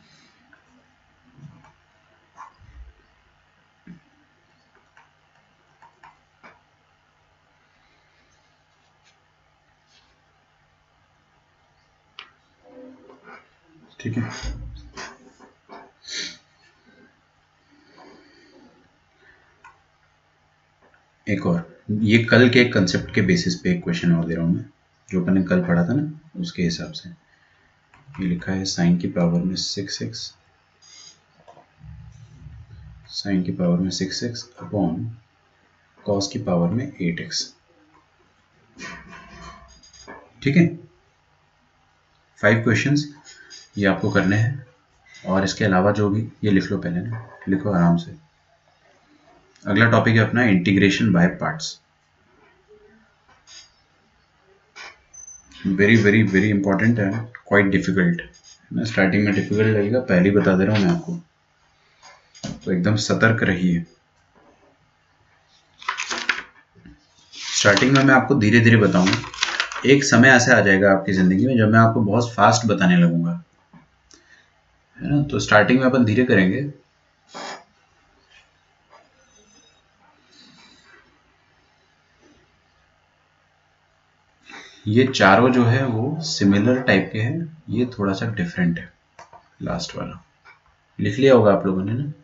ठीक है, एक और, ये कल के कंसेप्ट के बेसिस पे एक क्वेश्चन और दे रहा हूँ मैं, जो अपन ने कल पढ़ा था ना उसके हिसाब से। ये लिखा है साइन की पावर में सिक्स एक्स, साइन की पावर में सिक्स एक्स अपॉन कॉस की पावर में एट एक्स। ठीक है, फाइव क्वेश्चंस ये आपको करने हैं, और इसके अलावा जो भी, ये लिख लो पहले ना, लिखो आराम से। अगला टॉपिक है अपना integration by parts. Very very very important है, क्वाइट डिफिकल्ट है। स्टार्टिंग में डिफिकल्ट लगेगा, पहले ही बता दे रहा हूँ मैं आपको, तो एकदम सतर्क रहिए। स्टार्टिंग में मैं आपको धीरे धीरे बताऊंगा, एक समय ऐसा आ जाएगा आपकी जिंदगी में जब मैं आपको बहुत फास्ट बताने लगूंगा, है ना। तो स्टार्टिंग में अपन धीरे करेंगे। ये चारों जो है वो सिमिलर टाइप के हैं, ये थोड़ा सा डिफरेंट है। लास्ट वाला लिख लिया होगा आप लोगों ने ना,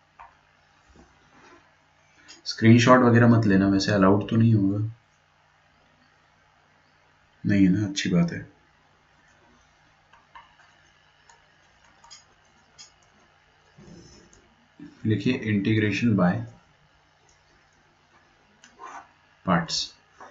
स्क्रीनशॉट वगैरह मत लेना, वैसे अलाउड तो नहीं होगा, नहीं है ना, अच्छी बात है। लिखिए इंटीग्रेशन बाय पार्ट्स।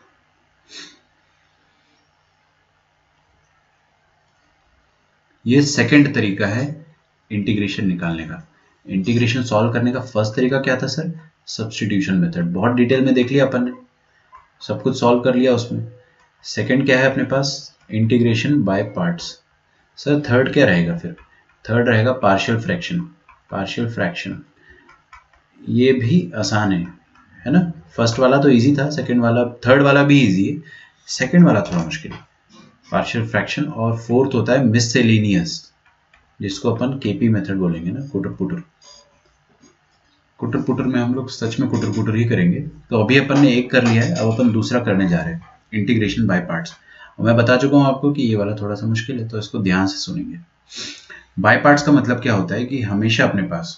ये सेकंड तरीका है इंटीग्रेशन निकालने का। इंटीग्रेशन सॉल्व करने का फर्स्ट तरीका क्या था सर? सब्स्टिट्यूशन मेथड, बहुत डिटेल में देख लिया अपन ने, सब कुछ सॉल्व कर लिया उसमें। सेकंड क्या है अपने पास? Integration by parts. Sir third क्या रहेगा फिर? थर्ड रहेगा पार्शियल फ्रैक्शन। पार्शियल फ्रैक्शन ये भी आसान है, है ना? फर्स्ट वाला तो इजी था, सेकंड वाला, थर्ड वाला भी इजी है, सेकंड वाला थोड़ा मुश्किल है, पार्शियल फ्रैक्शन। और फोर्थ होता है मिससेलेनियस, जिसको अपन केपी मेथड बोलेंगे ना, कुटर पुटर। कुटर पुटर में हम लोग सच में कुटर पुटर ही करेंगे। तो अभी अपन ने एक कर लिया है, अब अपन दूसरा करने जा रहे हैं, इंटीग्रेशन बाय पार्ट्स। और मैं बता चुका हूं आपको कि ये वाला थोड़ा सा मुश्किल है, तो इसको ध्यान से सुनेंगे। बाय पार्ट्स का मतलब क्या होता है कि हमेशा अपने पास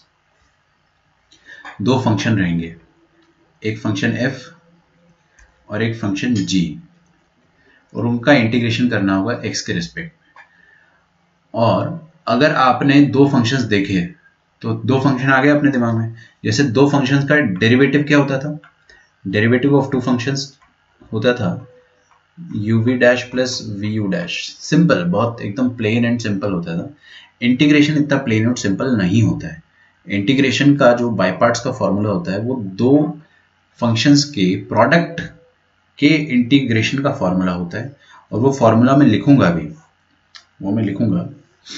दो फंक्शन रहेंगे, एक फंक्शन f और एक फंक्शन g, और उनका इंटीग्रेशन करना होगा x के रिस्पेक्ट में। और अगर आपने दो फंक्शंस देखे तो दो फंक्शन आ गए अपने दिमाग में। जैसे दो फंक्शंस का डेरिवेटिव क्या होता था? डेरिवेटिव ऑफ टू फंक्शंस होता था U V dash plus V U dash. Simple, बहुत एकदम प्लेन एंड सिंपल होता था। इंटीग्रेशन इतना प्लेन और सिंपल नहीं होता है। इंटीग्रेशन का जो बाय पार्ट्स का फॉर्मूला होता है वो दो फंक्शंस के प्रोडक्ट के इंटीग्रेशन का फॉर्मूला होता है, और वो फॉर्मूला मैं लिखूंगा भी, वो मैं लिखूंगा,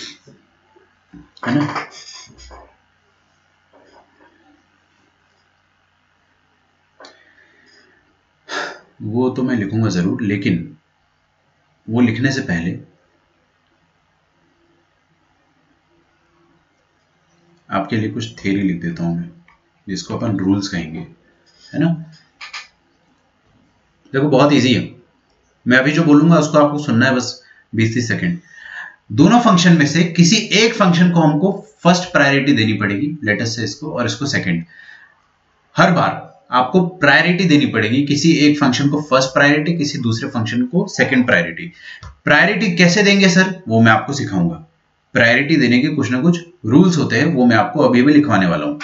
है ना? वो तो मैं लिखूंगा जरूर, लेकिन वो लिखने से पहले आपके लिए कुछ थ्योरी लिख देता हूं मैं, जिसको अपन रूल्स कहेंगे, है ना? देखो बहुत इजी है, मैं अभी जो बोलूंगा उसको आपको सुनना है बस बीस तीस सेकंड। दोनों फंक्शन में से किसी एक फंक्शन को हमको फर्स्ट प्रायोरिटी देनी पड़ेगी, लेटेस्ट से इसको और इसको सेकंड। हर बार आपको प्रायोरिटी देनी पड़ेगी, किसी एक फंक्शन को फर्स्ट प्रायोरिटी, किसी दूसरे फंक्शन को सेकंड प्रायोरिटी। प्रायोरिटी कैसे देंगे सर? वो मैं आपको सिखाऊंगा। प्रायोरिटी देने के कुछ ना कुछ रूल्स होते हैं, वो मैं आपको अभी भी लिखवाने वाला हूं,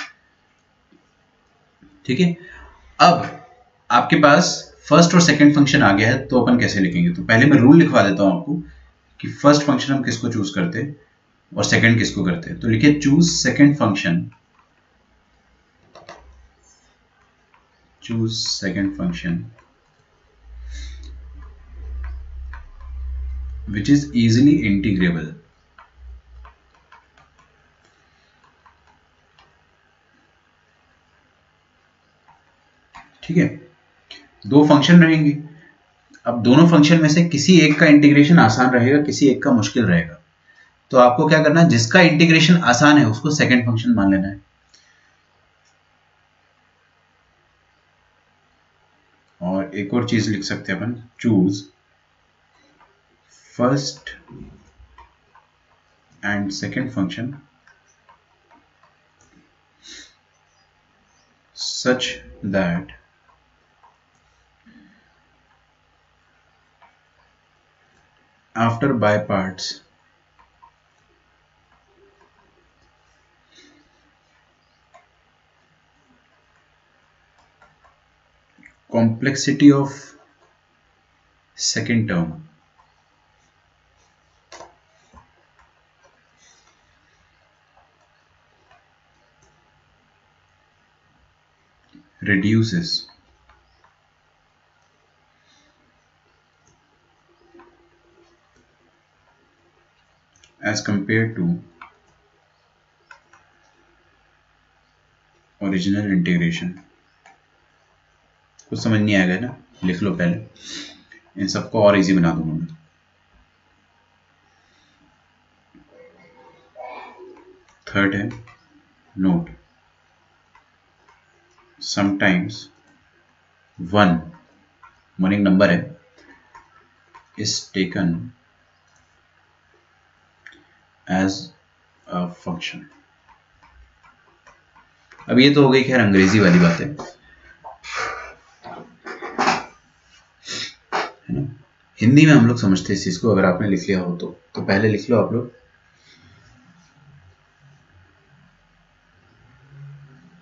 ठीक है? अब आपके पास फर्स्ट और सेकंड फंक्शन आ गया है, तो अपन कैसे लिखेंगे? तो पहले मैं रूल लिखवा देता हूं आपको कि फर्स्ट फंक्शन हम किसको चूज करते हैं और सेकंड किसको करते हैं। तो लिखिए choose second function, choose second function which is easily integrable। ठीक है, दो फंक्शन रहेंगे। अब दोनों फंक्शन में से किसी एक का इंटीग्रेशन आसान रहेगा, किसी एक का मुश्किल रहेगा। तो आपको क्या करना है, जिसका इंटीग्रेशन आसान है उसको सेकंड फंक्शन मान लेना है। और एक और चीज लिख सकते हैं अपन, choose first and second function such that after by parts complexity of second term reduces as compared to original integration। कुछ समझ नहीं आएगा ना? लिख लो पहले, इन सबको और इजी बना दूंगा मैं। थर्ड है नोट, समटाइम्स वन वन एक नंबर है, is taken as a function। अब ये तो हो गई खैर अंग्रेजी वाली बात है, है ना? हिंदी में हम लोग समझते हैं इस चीज को, अगर आपने लिख लिया हो तो तो पहले लिख लो आप लोग,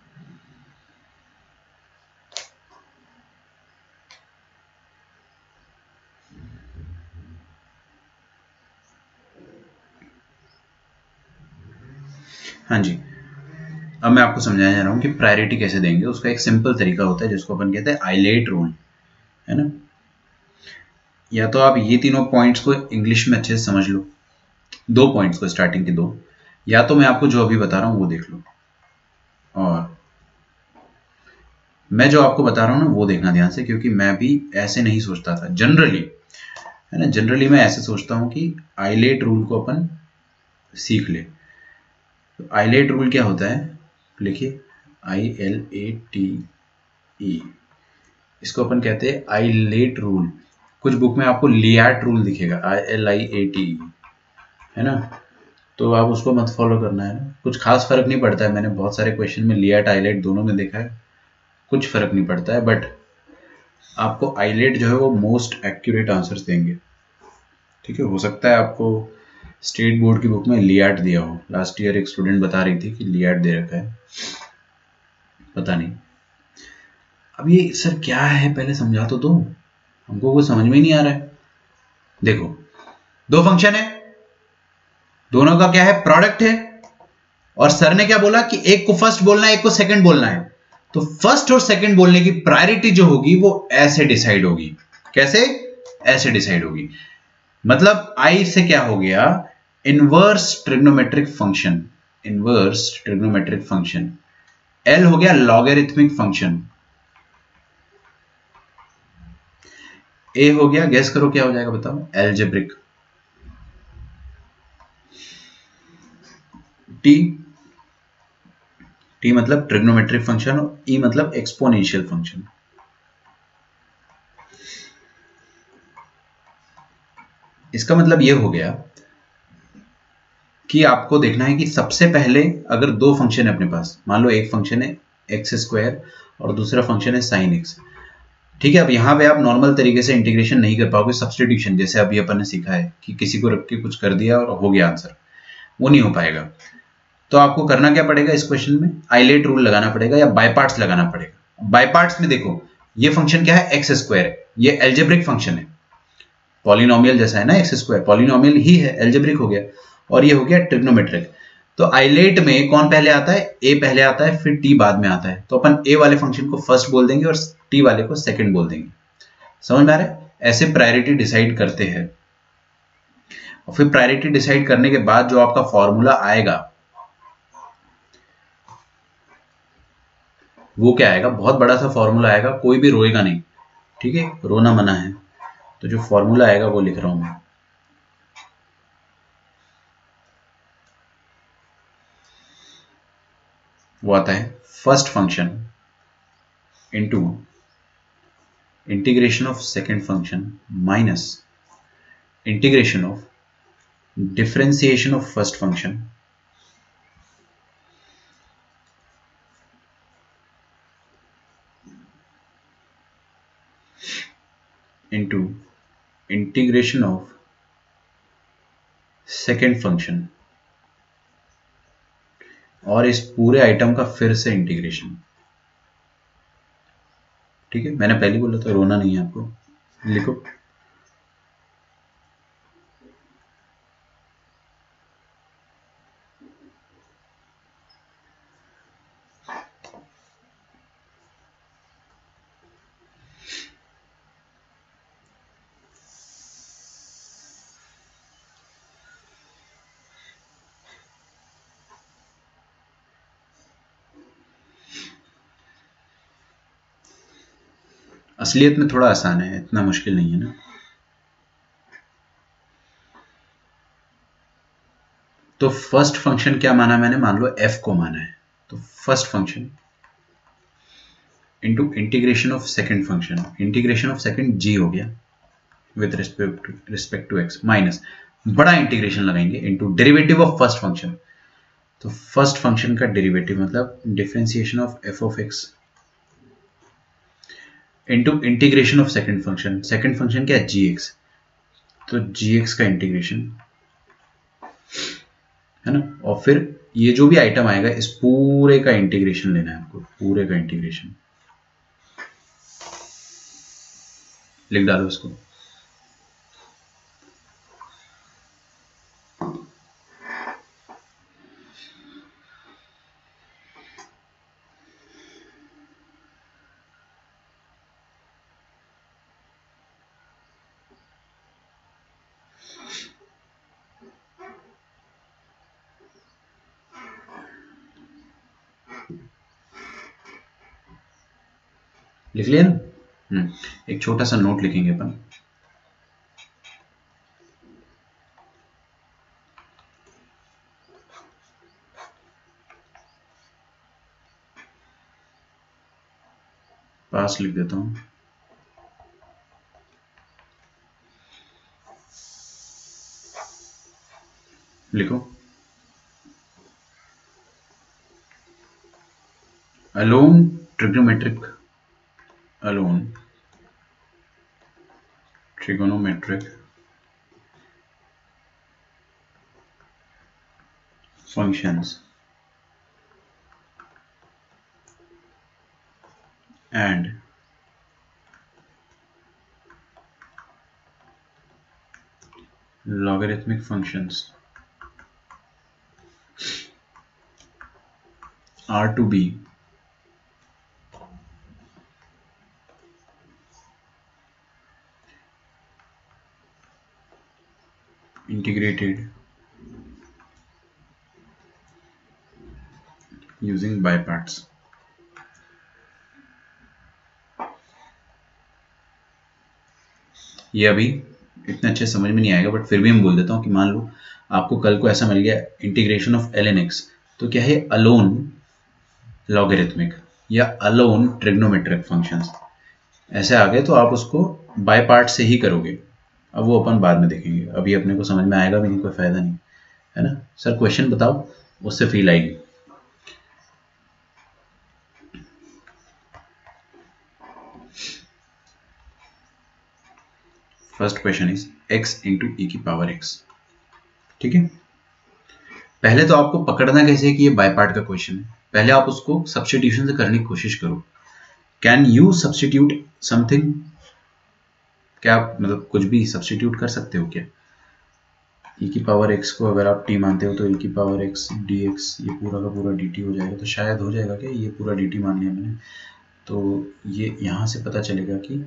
हाँ जी, अब मैं आपको समझाने जा रहा हूँ कि प्रायोरिटी कैसे देंगे। उसका एक सिंपल तरीका होता है जिसको अपन कहते हैं आइलेट रूल, है ना। या तो आप ये तीनों पॉइंट्स को इंग्लिश में अच्छे से समझ लो, दो पॉइंट्स को, स्टार्टिंग के दो, या तो मैं आपको जो अभी बता रहा हूँ वो देख लो, और मैं जो आपको बता रहा हूँ ना वो देखना ध्यान से, क्योंकि मैं भी ऐसे नहीं सोचता था जनरली, है ना। जनरली मैं ऐसे सोचता हूँ कि आइलेट रूल को अपन सीख ले। तो आइलेट रूल क्या होता है, लिखिए, आई एल ए टी ई, इसको अपन कहते हैं आइलेट रूल। कुछ बुक में आपको लियाट रूल दिखेगा, I L I A T E, है ना। तो आप उसको मत फॉलो करना, है ना। कुछ खास फर्क नहीं पड़ता है, मैंने बहुत सारे क्वेश्चन में लियाट आइलेट दोनों में देखा है, कुछ फर्क नहीं पड़ता है, बट आपको आइलेट जो है वो मोस्ट एक्यूरेट आंसर्स देंगे, ठीक है। हो सकता है आपको स्टेट बोर्ड की बुक में लियाट दिया हो, लास्ट ईयर एक स्टूडेंट बता रही थी कि लियाट दे रखा है, पता नहीं। अब ये सर क्या है, पहले समझा तो दो, हमको कुछ समझ में ही नहीं आ रहा है। देखो, दो फंक्शन है, दोनों का क्या है, प्रोडक्ट है, और सर ने क्या बोला कि एक को फर्स्ट बोलना है, एक को सेकंड बोलना है। तो फर्स्ट और सेकंड बोलने की प्रायोरिटी जो होगी वो ऐसे डिसाइड होगी। कैसे? ऐसे डिसाइड होगी। मतलब आई से क्या हो गया, inverse trigonometric function, inverse trigonometric function. L हो गया लॉगरिथमिक फंक्शन। ए हो गया, गेस करो क्या हो जाएगा, बताओ, एल्जेब्रिक। टी, टी मतलब ट्रिग्नोमेट्रिक फंक्शन, और ई मतलब एक्सपोनेंशियल फंक्शन। इसका मतलब यह हो गया कि आपको देखना है कि सबसे पहले अगर दो फंक्शन है अपने पास, मान लो एक फंक्शन है एक्स स्क्वायर और दूसरा फंक्शन है साइन एक्स, ठीक है। अब यहाँ पे आप नॉर्मल तरीके से इंटीग्रेशन नहीं कर पाओगे, सब्स्टिट्यूशन जैसे अभी अपन ने सीखा है कि किसी को रख के कुछ कर दिया और हो गया आंसर, वो नहीं हो पाएगा। तो आपको करना क्या पड़ेगा इस क्वेश्चन में, आइलेट रूल लगाना पड़ेगा या बाय पार्ट्स लगाना पड़ेगा। बाय पार्ट्स में देखो, ये फंक्शन क्या है, एक्स स्क्वायर है, ये एल्जेब्रिक फंक्शन है, पॉलिनोमियल जैसा है ना, एक्स स्क्वायर पॉलिनोमियल ही है, एल्जेब्रिक हो गया, और ये हो गया ट्रिग्नोमेट्रिक। तो आइलेट में कौन पहले आता है, ए पहले आता है, फिर टी बाद में आता है। तो अपन ए वाले फंक्शन को फर्स्ट बोल देंगे और टी वाले को सेकंड बोल देंगे। समझ में आ रहा है? ऐसे प्रायोरिटी डिसाइड करते हैं, और फिर प्रायोरिटी डिसाइड करने के बाद जो आपका फॉर्मूला आएगा वो क्या आएगा, बहुत बड़ा सा फॉर्मूला आएगा, कोई भी रोएगा नहीं, ठीक है, रोना मना है। तो जो फॉर्मूला आएगा वो लिख रहा हूं मैं, वो आता है first function into integration of second function minus integration of differentiation of first function into integration of second function, और इस पूरे आइटम का फिर से इंटीग्रेशन। ठीक है, मैंने पहले बोला था रोना नहीं है आपको, लिखो। असलियत में थोड़ा आसान है, इतना मुश्किल नहीं है ना। तो फर्स्ट फंक्शन क्या माना मैंने, मान लो f को माना है, तो first function into integration of second function, integration of second g हो गया with respect to respect to x, minus बड़ा इंटीग्रेशन लगाएंगे into derivative of first function. तो फर्स्ट फंक्शन का डेरिवेटिव मतलब differentiation of f of x into integration of second function, second function क्या है, gx, तो gx का इंटीग्रेशन, है ना। और फिर ये जो भी आइटम आएगा इस पूरे का इंटीग्रेशन लेना है आपको, पूरे का इंटीग्रेशन लिख डालो इसको। लिख लिया ना? हम्म एक छोटा सा नोट लिखेंगे अपन। पास लिख देता हूं, लिखो alone trigonometric alone trigonometric functions and logarithmic functions are to be integrated using by parts। ये अभी इतने अच्छे समझ में नहीं आएगा, बट फिर भी हम बोल देता हूँ कि मान लो आपको कल को ऐसा मिल गया integration of L N X, तो क्या है अलोन लॉगरिथमिक या अलोन ट्रिग्नोमेट्रिक फंक्शंस, ऐसे आ गए तो आप उसको बाय पार्ट से ही करोगे। अब वो अपन बाद में देखेंगे, अभी अपने को समझ में आएगा भी नहीं, कोई फायदा नहीं है ना। सर क्वेश्चन बताओ, उससे फील आएगी। First question is x into ई की पावर x। ठीक है, पहले तो आपको पकड़ना कैसे है कि ये बाय पार्ट का क्वेश्चन है, पहले आप उसको सब्स्टिट्यूशन से करने की कोशिश करो। Can you substitute something? क्या आप मतलब कुछ भी सब्स्टिट्यूट कर सकते हो क्या? e की पावर x को अगर आप t मानते हो तो e की पावर x dx, ये पूरा का पूरा dt हो जाएगा। तो शायद हो जाएगा क्या, ये पूरा dt मान लिया मैंने, तो ये यहां से पता चलेगा कि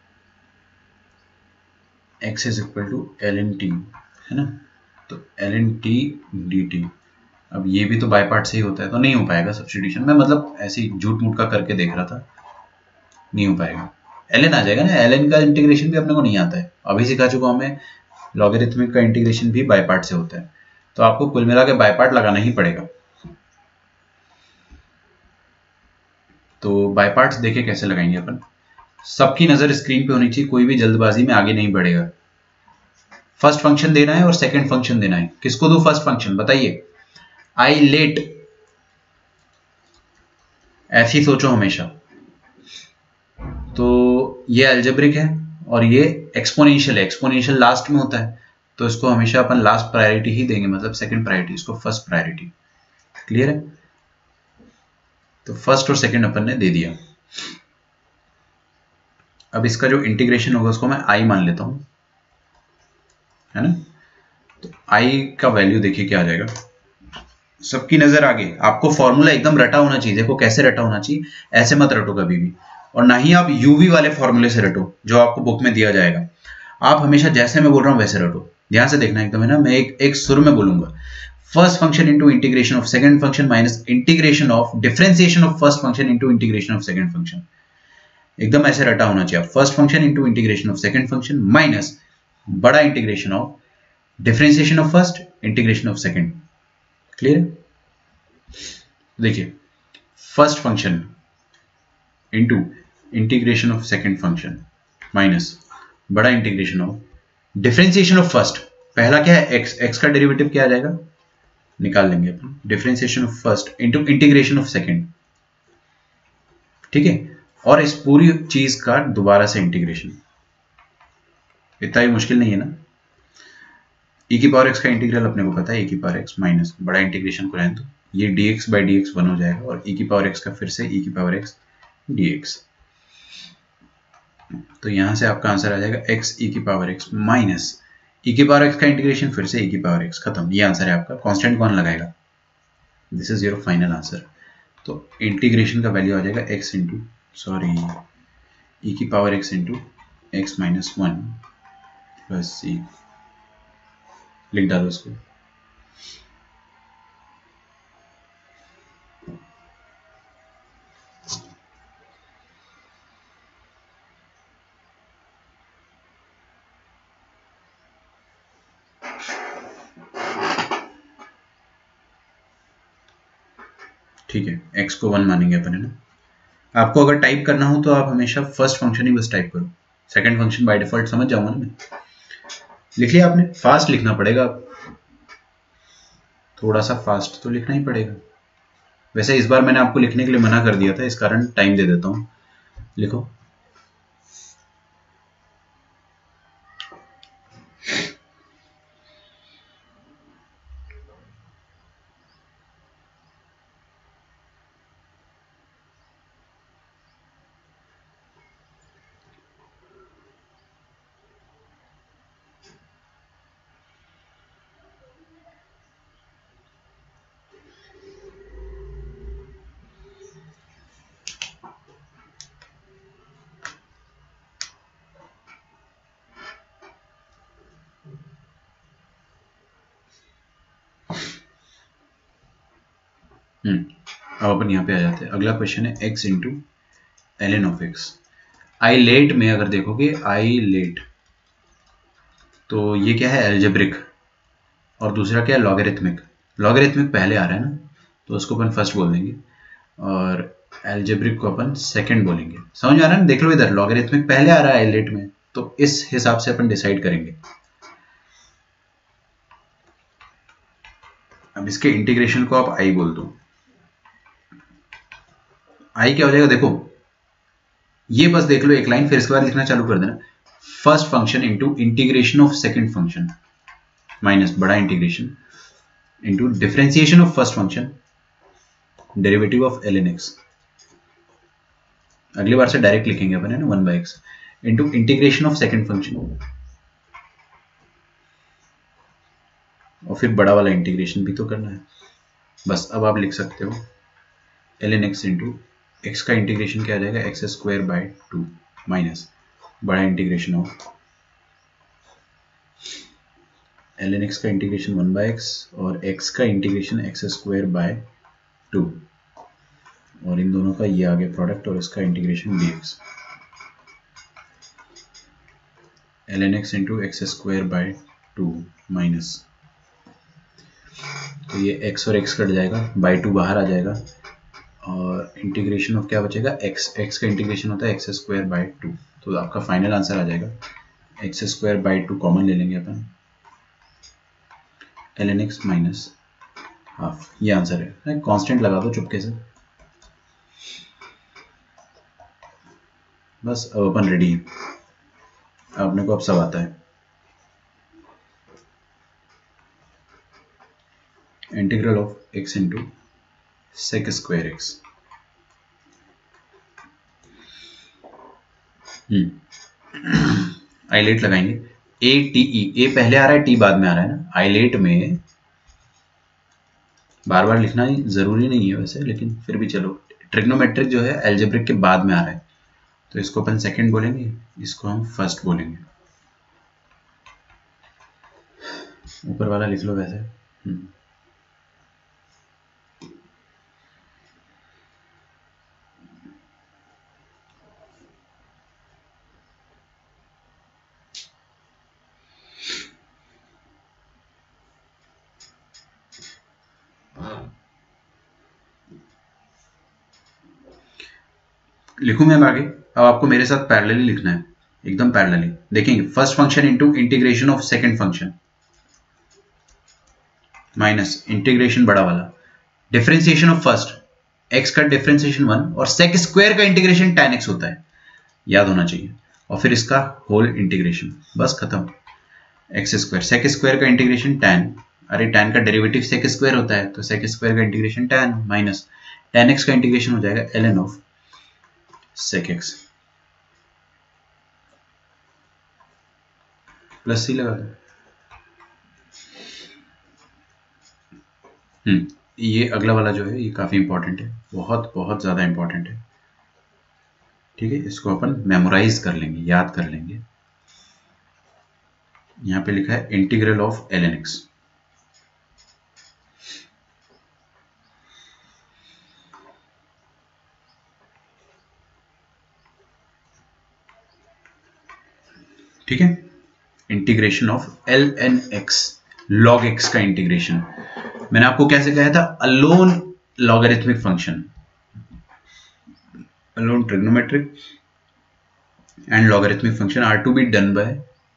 x is equal to L N T, है ना। तो L N T D T, अब ये भी तो बाय पार्ट से ही होता है, तो नहीं हो पाएगा सब्स्टिट्यूशन में, मतलब ऐसे ही झूठ मूठ का करके देख रहा था, नहीं हो पाएगा। एल एन आ जाएगा ना, एल एन का इंटीग्रेशन भी अपने को नहीं आता है, अभी सिखा चुका हूं मैं। लॉगरिथमिक का इंटीग्रेशन भी बाय पार्ट से होता है, तो आपको कुल मिला के बाय पार्ट लगाना ही पड़ेगा। तो बाय पार्ट्स देखे कैसे लगाएंगे अपन। सबकी नजर स्क्रीन पे होनी चाहिए, कोई भी जल्दबाजी में आगे नहीं बढ़ेगा। फर्स्ट फंक्शन देना है और सेकंड फंक्शन देना है। किसको दो फर्स्ट फंक्शन बताइए? आई लेट, ऐसी सोचो हमेशा। तो ये अलजेब्रिक है और ये एक्सपोनेंशियल है, एक्सपोनेंशियल लास्ट में होता है, तो इसको हमेशा अपन लास्ट प्रायोरिटी ही देंगे, मतलब सेकंड प्रायोरिटी, इसको फर्स्ट प्रायोरिटी। क्लियर है? तो फर्स्ट और सेकंड अपन ने दे दिया। अब इसका जो इंटीग्रेशन होगा उसको मैं आई मान लेता हूं, है ना। तो आई का वैल्यू देखिए क्या आ जाएगा। सबकी नजर आगे, आपको फॉर्मूला एकदम रटा होना चाहिए। देखो कैसे रटा होना चाहिए, ऐसे मत रटो कभी भी, और ना ही आप यूवी वाले फॉर्मूले से रटो जो आपको बुक में दिया जाएगा। आप हमेशा जैसे मैं बोल रहा हूं वैसे रटो, ध्यान से देखना एकदम, है ना। मैं एक एक सुर में बोलूंगा, first function into integration of second function minus integration of differentiation of first function into integration of second function. एकदम ऐसे रटा होना चाहिए। First function into integration of second function minus बड़ा integration of differentiation of first, integration of second. Clear? देखिए, first function into integration of second function minus बड़ा integration of differentiation of first. पहला क्या है? x, x का derivative क्या आ जाएगा, निकाल लेंगे अपन। Differentiation of first into integration of second, ठीक है। और इस पूरी चीज का दोबारा से इंटीग्रेशन, इतना ही मुश्किल नहीं है ना। e की पावर x का इंटीग्रल अपने को पता है, e की पावर x माइनस बड़ा इंटीग्रेशन को रहने दो, ये dx by D X one हो जाएगा, और e की पावर x का फिर से e की पावर x dx। तो यहां से आपका आंसर आ जाएगा x e की पावर x माइनस e की पावर x का इंटीग्रेशन फिर से e की पावर x, खत्म। ये आंसर है आपका। कांस्टेंट कौन लगाएगा? This is your final answer. तो इंटीग्रेशन का वैल्यू आ जाएगा x इंटू सॉरी e की power x into x minus one plus सी। लिख डालो इसको। ठीक है, एक्स को वन मानेंगे अपन, है ना। आपको अगर टाइप करना हो तो आप हमेशा फर्स्ट फंक्शन ही बस टाइप करो, सेकंड फंक्शन बाय डिफॉल्ट समझ जाऊंगा ना मैं। लिख लिया आपने? फास्ट लिखना पड़ेगा, थोड़ा सा फास्ट तो लिखना ही पड़ेगा। वैसे इस बार मैंने आपको लिखने के लिए मना कर दिया था, इस कारण टाइम दे देता हूं। लिखो। हम्म अब अपन यहाँ पे आ जाते हैं। अगला क्वेश्चन है x into L N of X. ILATE में अगर देखोगे, आई लेट, तो ये क्या है? एल्जेब्रिक, और दूसरा क्या है? लॉगरिथमिक। लॉगरिथमिक पहले आ रहा है ना, तो उसको अपन फर्स्ट बोल देंगे, और एल्जेब्रिक को अपन सेकंड बोलेंगे। समझ आ रहा है ना? देख लो इधर, लॉगरिथमिक पहले आ रहा है लेट में, तो इस हिसाब से अपन डिसाइड करेंगे। अब इसके इंटीग्रेशन को आप आई बोल दो। आई क्या हो जाएगा? देखो ये बस देख लो एक लाइन, फिर इसके बाद लिखना चालू कर देना। First function into integration of second function minus बड़ा integration into differentiation of first function derivative of L N X. अगली बार से डायरेक्ट लिखेंगे अपन, है ना, one by X into integration of second function, और फिर बड़ा वाला इंटीग्रेशन भी तो करना है। बस अब आप लिख सकते हो L N x into X का इंटीग्रेशन क्या आ जाएगा? X square by two minus बड़ा integration of L N x का इंटीग्रेशन वन बाय एक्स और एक्स का integration X square by two, और इन दोनों का ये आ गया प्रोडक्ट, और इसका integration D X. L N x into X square by two minus, तो ये x और x कट जाएगा, बाय टू बाहर आ जाएगा, और इंटीग्रेशन ऑफ क्या बचेगा? x। x का इंटीग्रेशन होता है एक्स स्क्वायर बाय टू, तो आपका फाइनल आंसर आ जाएगा X square by two, common ले लेंगे अपन, L N x minus half, ये आंसर है। कांस्टेंट लगा दो चुपके से, बस अब अपन रेडी है। अपने को अब सब आता है। Integral of x into sec square X. ILATE लगाएंगे, ए टी ई, ए पहले आ रहा है, टी बाद में आ रहा है ना। आइलेट में बार बार लिखना ही जरूरी नहीं है वैसे, लेकिन फिर भी चलो, ट्रिग्नोमेट्रिक जो है एल्जेब्रिक के बाद में आ रहा है, तो इसको अपन सेकंड बोलेंगे, इसको हम फर्स्ट बोलेंगे। ऊपर वाला लिख लो वैसे। हम्म लिखूं मैं आगे? अब आपको मेरे साथ पैरेलली लिखना है, एकदम पैरेलली। देखेंगे, first function into integration of second function minus integration बड़ा वाला, डिफरेंशिएशन ऑफ फर्स्ट, एक्स का डिफरेंशिएशन वन, और सेक स्क्वायर का इंटीग्रेशन टेन एक्स होता है, याद होना चाहिए, और फिर इसका होल इंटीग्रेशन, बस खत्म। एक्स स्क्वायर, सेक स्क्वायर का इंटीग्रेशन टेन, अरे टेन का डेरिवेटिव सेक स्क्वायर होता है, तो सेक स्क्वायर का integration tan minus tan x का इंटीग्रेशन हो जाएगा L N of sec x plus C लगा दो। हम्म ये अगला वाला जो है ये काफी इंपॉर्टेंट है, बहुत बहुत ज्यादा इंपॉर्टेंट है। ठीक है, इसको अपन मेमोराइज कर लेंगे, याद कर लेंगे। यहां पे लिखा है integral of L N X. ठीक है, integration of L N X, log X का इंटीग्रेशन। मैंने आपको कैसे कहा था? Alone logarithmic function. Alone trigonometric and logarithmic function are to be done by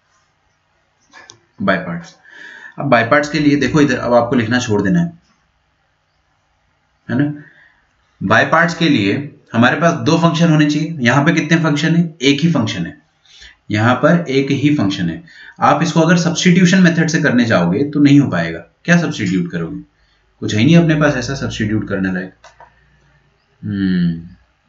by parts. अब बाय पार्ट्स के लिए देखो इधर, अब आपको लिखना छोड़ देना है, है ना। बाय पार्ट्स के लिए हमारे पास दो फंक्शन होने चाहिए। यहां पे कितने फंक्शन है? एक ही फंक्शन है, यहां पर एक ही फंक्शन है। आप इसको अगर सब्स्टिट्यूशन मेथड से करने जाओगे तो नहीं हो पाएगा। क्या सब्स्टिट्यूट करोगे? कुछ है नहीं अपने पास ऐसा सब्स्टिट्यूट करने लायक। हम्म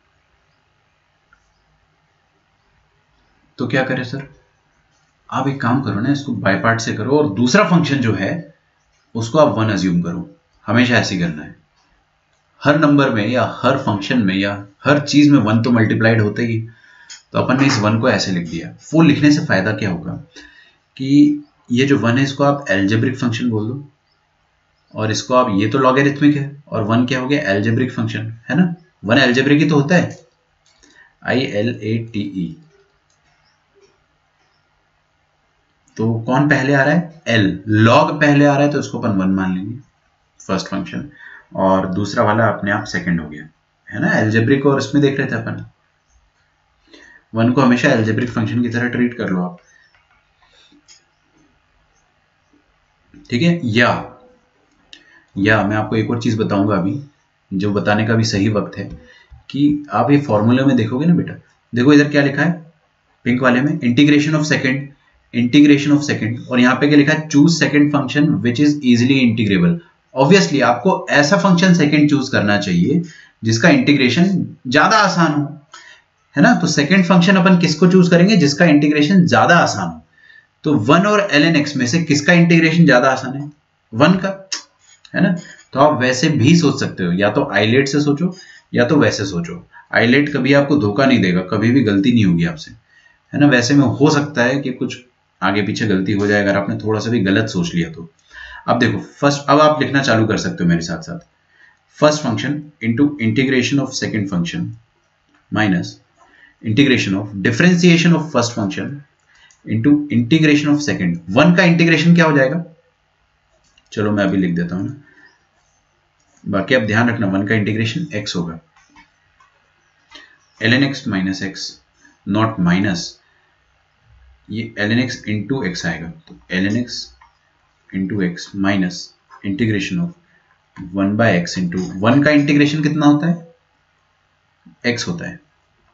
तो क्या करें सर? आप एक काम करो ना, इसको बाय पार्ट से करो और दूसरा फंक्शन जो है उसको आप वन अज्यूम करो। हमेशा ऐसे करना है, हर नंबर में या हर फंक्शन में या हर चीज में वन तो मल्टीप्लाइड होता ही। तो अपन ने इस वन को ऐसे लिख दिया। वो लिखने से फायदा क्या होगा कि ये जो वन है इसको आप एल्जेब्रिक फंक्शन बोल दो, और इसको आप, ये तो लॉगरिथमिक है और वन क्या हो गया? एल्जेब्रिक फंक्शन, है ना। वन एल्जेब्रिक ही तो होता है, आई एल ए टी ई। तो कौन पहले आ रहा है? एल, लॉग पहले आ रहा है तो इसको अपन वन मान लेंगे फर्स्ट फंक्शन, और दूसरा वाला अपने आप सेकंड हो गया, है ना। एल्जेब्रिक और इसमें देख रहे थे अपन, वन को हमेशा एल्जेब्रिक फंक्शन की तरह ट्रीट कर लो आप, ठीक है। या या मैं आपको एक और चीज बताऊंगा अभी, जो बताने का भी सही वक्त है, कि आप ये फॉर्मूले में देखोगे ना बेटा, देखो इधर क्या लिखा है पिंक वाले में, integration of second, integration of second, और यहाँ पे क्या लिखा है? Choose second function which is easily integrable. Obviously आपको ऐसा फंक्शन सेकंड चूज करना चाहिए जिसका इंटीग्रेशन ज्यादा आसान हो, है ना। तो सेकंड फंक्शन अपन किसको चूज करेंगे? जिसका इंटीग्रेशन ज्यादा आसान हो। तो वन और एल एन एक्स में से किसका इंटीग्रेशन ज्यादा आसान है? वन का, है ना। तो आप वैसे भी सोच सकते हो, या तो आइलेट से सोचो या तो वैसे सोचो। आइलेट कभी आपको धोखा नहीं देगा, कभी भी गलती नहीं होगी आपसे, है ना। वैसे में हो सकता है कि कुछ आगे पीछे गलती हो जाए अगर आपने थोड़ा सा भी गलत सोच लिया तो। अब देखो फर्स्ट, अब आप लिखना चालू कर सकते हो मेरे साथ साथ। First function into integration of second function minus integration of differentiation of first function into integration of second. One का इंटीग्रेशन क्या हो जाएगा? चलो मैं अभी लिख देता हूं ना, बाकी आप ध्यान रखना, वन का इंटीग्रेशन एक्स होगा, l N x minus x, not minus, ये l N x into x आएगा। तो L N x into x minus integration of one by x into, one का इंटीग्रेशन कितना होता है? एक्स होता है,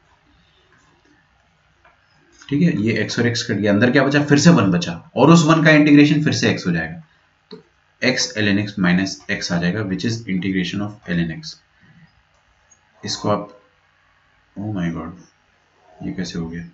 ठीक है। ये एक्स और एक्स कट गया, अंदर क्या बचा? फिर से वन बचा, और उस वन का इंटीग्रेशन फिर से एक्स हो जाएगा। तो x L N x minus x आ जाएगा which is integration of L N x. इसको आप, ओ माय गॉड ये कैसे हो गया?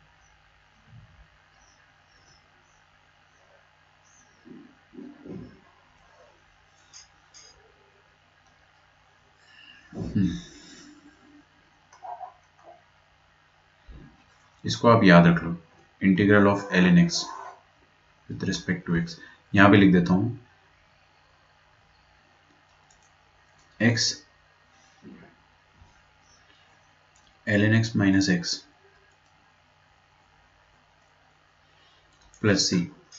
इसको आप याद रख लो, integral of L N x with respect to x. यहां पे लिख देता हूं x L N x minus x plus c,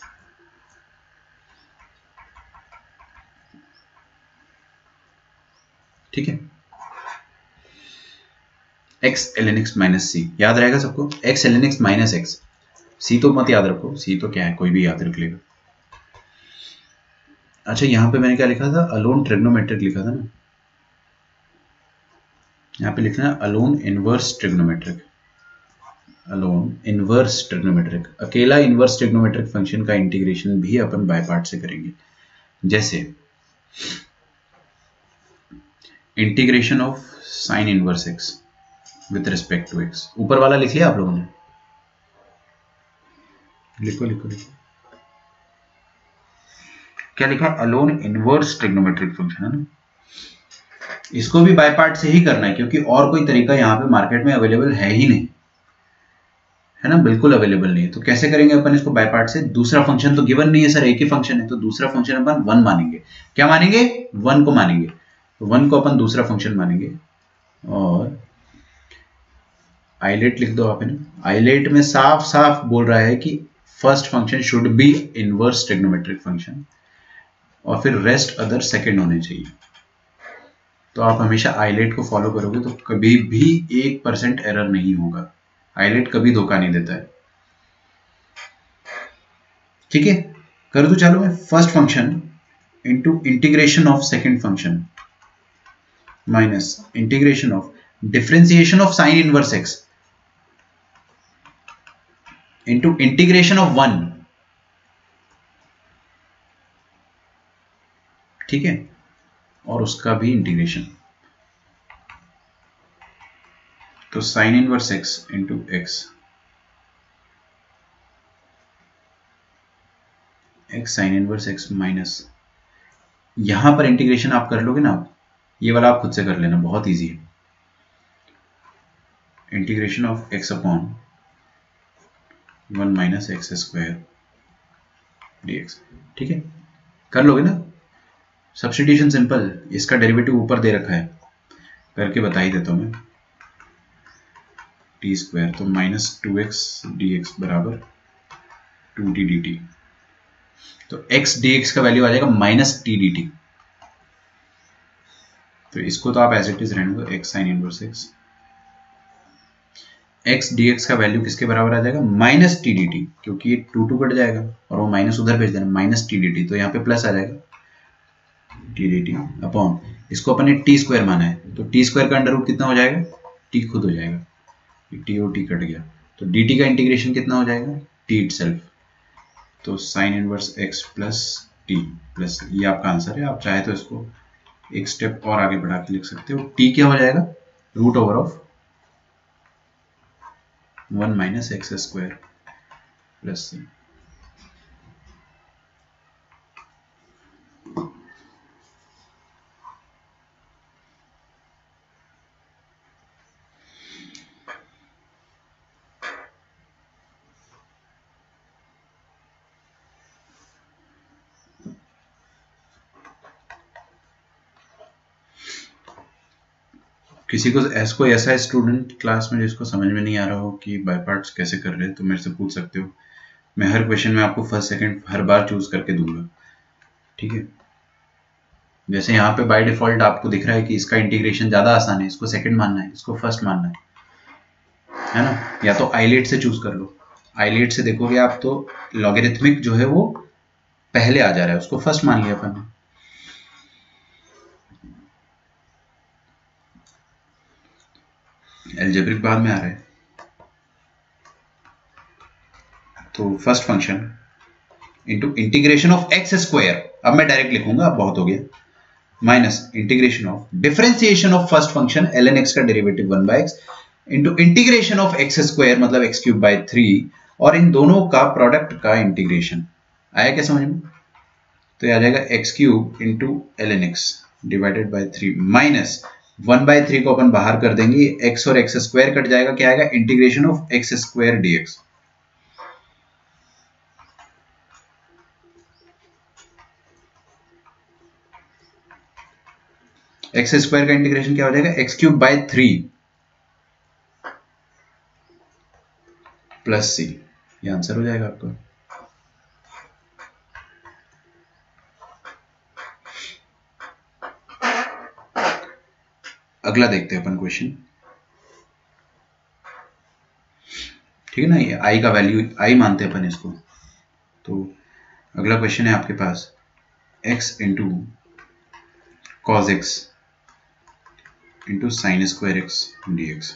ठीक है। X L N x minus c याद रहेगा सबको, x L N x minus x, c तो मत याद रखो, सी तो क्या है कोई भी याद रख लेगा। अच्छा यहां पे मैंने क्या लिखा था? अलोन ट्रिग्नोमेट्रिक लिखा था ना, यहां पे लिखना है alone inverse trigonometric, alone inverse trigonometric. अकेला इनवर्स ट्रिग्नोमेट्रिक फंक्शन का इंटीग्रेशन भी अपन बाय पार्ट से करेंगे, जैसे integration of sine inverse x with respect to x. ऊपर वाला लिख लिया आप लोगों ने? लिखो लिखो लिखो, क्या लिखा? अलोन इनवर्स ट्रिग्नोमेट्रिक फंक्शन, है ना। इसको भी बाय पार्ट से ही करना है क्योंकि और कोई तरीका यहाँ पे मार्केट में अवेलेबल है ही नहीं, है ना, बिल्कुल अवेलेबल नहीं है। तो कैसे करेंगे अपन इसको बाय पार्ट से? दूसरा फंक्शन तो गिवन नहीं है सर, एक ही फंक्शन है, तो दूसरा फंक्शन अपन वन मानेंगे। क्या मानेंगे? वन को मानेंगे। तो वन को अपन दूसरा फंक्शन मानेंगे, और आइलेट लिख दो आप, है ना। आइलेट में साफ साफ बोल रहा है कि first function should be inverse trigonometric function, और फिर रेस्ट अदर सेकंड होने चाहिए। तो आप हमेशा आईलेट को फॉलो करोगे तो कभी भी एक परसेंट एरर नहीं होगा। आईलेट कभी धोखा नहीं देता है। ठीक है, कर दो चालू है। First function into integration of second function minus integration of differentiation of sine inverse x into integration of one. ठीक है, और उसका भी इंटीग्रेशन। तो sine inverse x into x x sine inverse x minus, यहां पर इंटीग्रेशन आप कर लोगे ना, ये वाला आप खुद से कर लेना, बहुत इजी है। Integration of x upon one minus x square d x. ठीक है, कर लोगे ना। सब्स्टिट्यूशन सिंपल, इसका डेरिवेटिव ऊपर दे रखा है, करके बता ही देता हूं मैं। टी स्क्वायर तो minus two x d x बराबर टू टी डी टी। तो x dx का वैल्यू आ जाएगा माइनस टी डी टी। तो इसको तो आप एज इट इज रहने दो, x sine inverse x। x dx का वैल्यू किसके बराबर आ जाएगा? माइनस टी डी टी, क्योंकि ये टू टू कट जाएगा और वो माइनस उधर भेज देना, माइनस टी डी टी। तो यहाँ पे प्लस आ जाएगा टी डी टी अपॉन, इसको अपन ने टी स्क्वायर माना है, तो टी स्क्वायर का अंडर रूट कितना हो जाएगा? टी खुद हो जाएगा, टी और टी कट गया। तो डी टी का इंटीग्रेशन कितना हो जाएगा? T itself. तो sine inverse x plus t plus, ये आपका आंसर है। आप चाहे तो इसको एक स्टेप और आगे बढ़ा के लिख सकते हो। टी क्या हो जाएगा? Root over of one minus x square plus c. किसी को ऐसा कोई ऐसा स्टूडेंट क्लास में जिसको समझ में नहीं आ रहा हो कि बाय पार्ट्स कैसे कर रहे हैं, तो मेरे से पूछ सकते हो। मैं हर क्वेश्चन में आपको फर्स्ट सेकंड हर बार चूज करके दूंगा। ठीक है, जैसे यहाँ पे बाय डिफॉल्ट आपको दिख रहा है कि इसका इंटीग्रेशन ज्यादा आसान है, इसको सेकंड मानना है, इसको फर्स्ट मानना है, है ना। या तो आईलेट से चूज कर लो। आईलेट से देखोगे आप तो लॉगरिथमिक जो है वो पहले आ जा रहा है, उसको फर्स्ट मान लिया अपन ने। एल्जेब्रिक बाद में आ रहा है। तो first function into integration of x square, अब मैं डायरेक्ट लिखूंगा, अब बहुत हो गया, minus integration of differentiation of first function l N x का derivative one by x into integration of x square मतलब एक्स क्यूब बाय थ्री, और इन दोनों का प्रोडक्ट का इंटीग्रेशन। आया क्या समझ में? तो ये आ जाएगा x cube into L N x divided by three minus one by three को अपन बाहर कर देंगे, x और एक्स स्क्वायर कट जाएगा, क्या आएगा? Integration of x square dx. X square का इंटीग्रेशन क्या हो जाएगा? X cube by three plus c, ये आंसर हो जाएगा आपका। अगला देखते हैं अपन क्वेश्चन। ठीक है ना, ये आई का वैल्यू आई मानते हैं अपन इसको। तो अगला क्वेश्चन है आपके पास x into cos x into sine square x d x.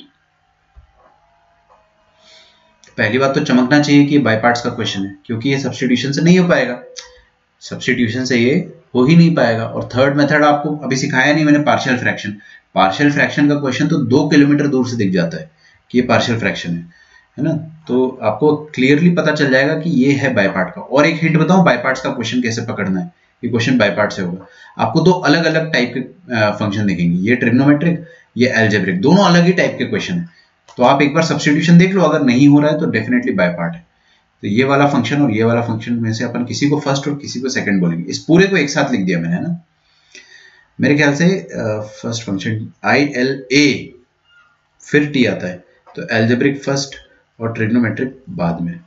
पहली बात तो चमकना चाहिए कि ये बाय पार्ट्स का क्वेश्चन है, क्योंकि ये सब्स्टिट्यूशन से नहीं हो पाएगा, सब्स्टिट्यूशन से ये हो ही नहीं पाएगा। और थर्ड मेथड आपको अभी सिखाया नहीं मैंने, पार्शियल फ्रैक्शन। पार्शियल फ्रैक्शन का क्वेश्चन तो दो किलोमीटर दूर से दिख जाता है कि ये पार्शियल फ्रैक्शन है, है ना। तो आपको क्लियरली पता चल जाएगा कि ये है बाय पार्ट का। और एक हिंट बताऊं बाय पार्ट्स का क्वेश्चन कैसे पकड़ना है। ये क्वेश्चन बाय पार्ट से होगा, आपको दो अलग अलग टाइप के फंक्शन दिखेंगे, ये ट्रिग्नोमेट्रिक, ये एल्जेब्रिक, दोनों अलग ही टाइप के क्वेश्चन है। तो आप एक बार सब्स्टिट्यूशन देख लो, अगर नहीं हो रहा है तो डेफिनेटली बाय पार्ट है। तो ये वाला फंक्शन और ये वाला फंक्शन में से अपन किसी को फर्स्ट और किसी को सेकंड बोलेंगे। इस पूरे को एक साथ लिख दिया मैंने, है ना। मेरे ख्याल से first function I L A फिर टी आता है, तो एल्जेब्रिक फर्स्ट और ट्रिग्नोमेट्रिक बाद में।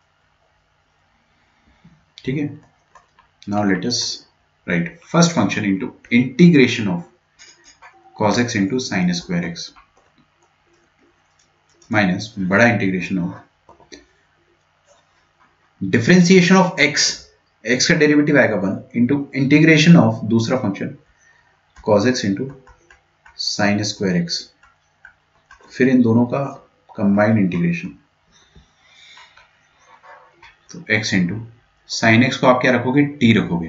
ठीक है, now let us write first function into integration of cos x into sine square x minus बड़ा integration of differentiation of x, x का डेरिवेटिव आएगा वन इंटू इंटीग्रेशन ऑफ दूसरा function cos x into sine square x, फिर इन दोनों का combined integration, तो x into sine x को आप क्या रखोगे, t रखोगे,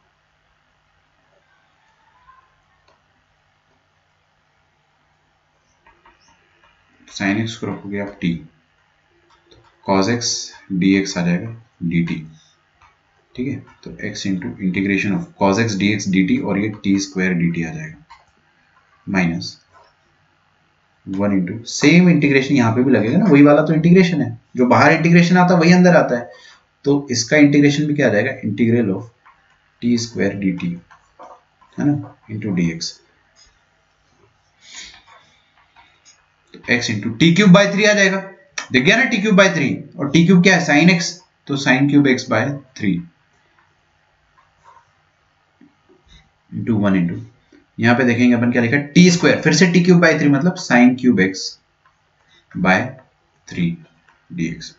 साइन एक्स को रखोगे आप t, cos x dx आ जाएगा dt, ठीक है। तो x into integration of cos x dx dt और ये t स्क्वायर dt आ जाएगा minus one into same integration यहाँ पे भी लगेगा ना, वही वाला तो इंटीग्रेशन है, जो बाहर इंटीग्रेशन आता है वही अंदर आता है, तो इसका इंटीग्रेशन भी क्या आ जाएगा, integral of t square d t है ना इंटू डी एक्स, तो x into t cube by three आ जाएगा, देख गया ना टी क्यूब बाय थ्री, और टी क्यूब क्या है साइन एक्स, तो sine cube x by three into one into यहां पे देखेंगे अपन क्या लिखा है टी स्क्वायर, फिर से टी क्यूब बाय थ्री मतलब sine cube x by three d x,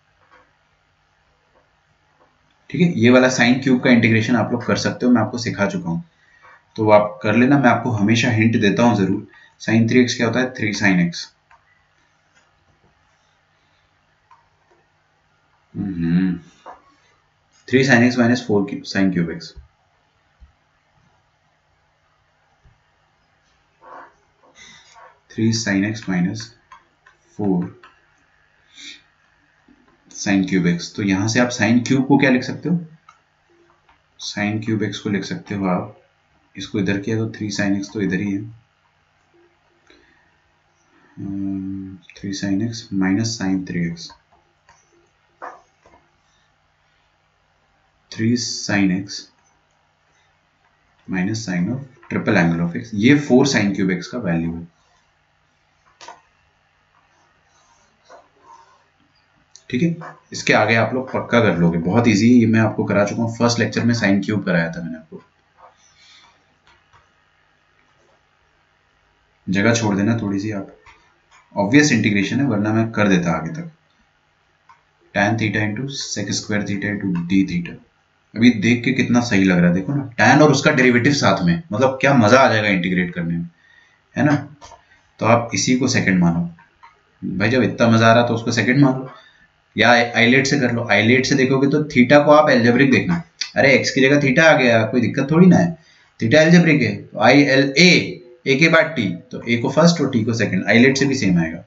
ठीक है। ये वाला साइन क्यूब का इंटीग्रेशन आप लोग कर सकते हो, मैं आपको सिखा चुका हूं, तो आप कर लेना, मैं आपको हमेशा हिंट देता हूं जरूर। साइन थ्री एक्स क्या होता है, three sine x, three sine x minus four sine cube x, three sine x minus four sine cube x, तो यहां से आप साइन क्यूब को क्या लिख सकते हो, साइन क्यूब एक्स को लिख सकते हो आप, इसको इधर किया तो थ्री साइन एक्स तो इधर ही है, three sine x minus sine three x, three sine x minus sine of triple angle of x, ये फोर साइन क्यूब एक्स का वैल्यू है, ठीक है। इसके आगे आप लोग पक्का कर लोगे, बहुत इजी है, ये मैं आपको करा चुका हूं, फर्स्ट लेक्चर में साइन क्यूब कराया था मैंने आपको, जगह छोड़ देना थोड़ी सी आप, ऑब्वियस इंटीग्रेशन है वरना मैं कर देता आगे तक, tan theta into sec square theta into d theta, अभी देख के कितना सही लग रहा है, देखो ना tan और उसका डेरिवेटिव साथ में, मतलब क्या मजा आ जाएगा इंटीग्रेट करने में, है ना। तो आप इसी को सेकंड मानो भाई, जब इतना मजा आ रहा तो उसको सेकंड मान लो, या आइलेट से कर लो, आइलेट से देखोगे तो थीटा को आप एल्जेब्रिक देखना, अरे एक्स की जगह थीटा आ गया कोई दिक्कत थोड़ी ना है, थीटा एल्जेब्रिक है, तो आई एल ए ए के बाद टी, तो ए को फर्स्ट और टी को सेकंड, आइलेट से भी सेम आएगा,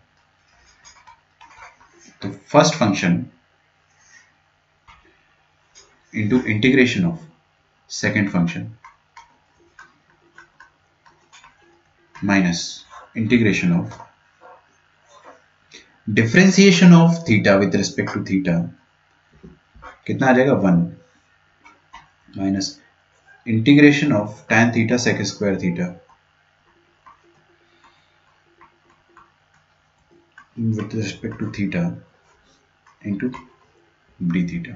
तो first function into integration of second function minus integration of differentiation of theta with respect to theta, कितना आ जाएगा one, minus integration of tan theta sec square theta with respect to theta into d theta,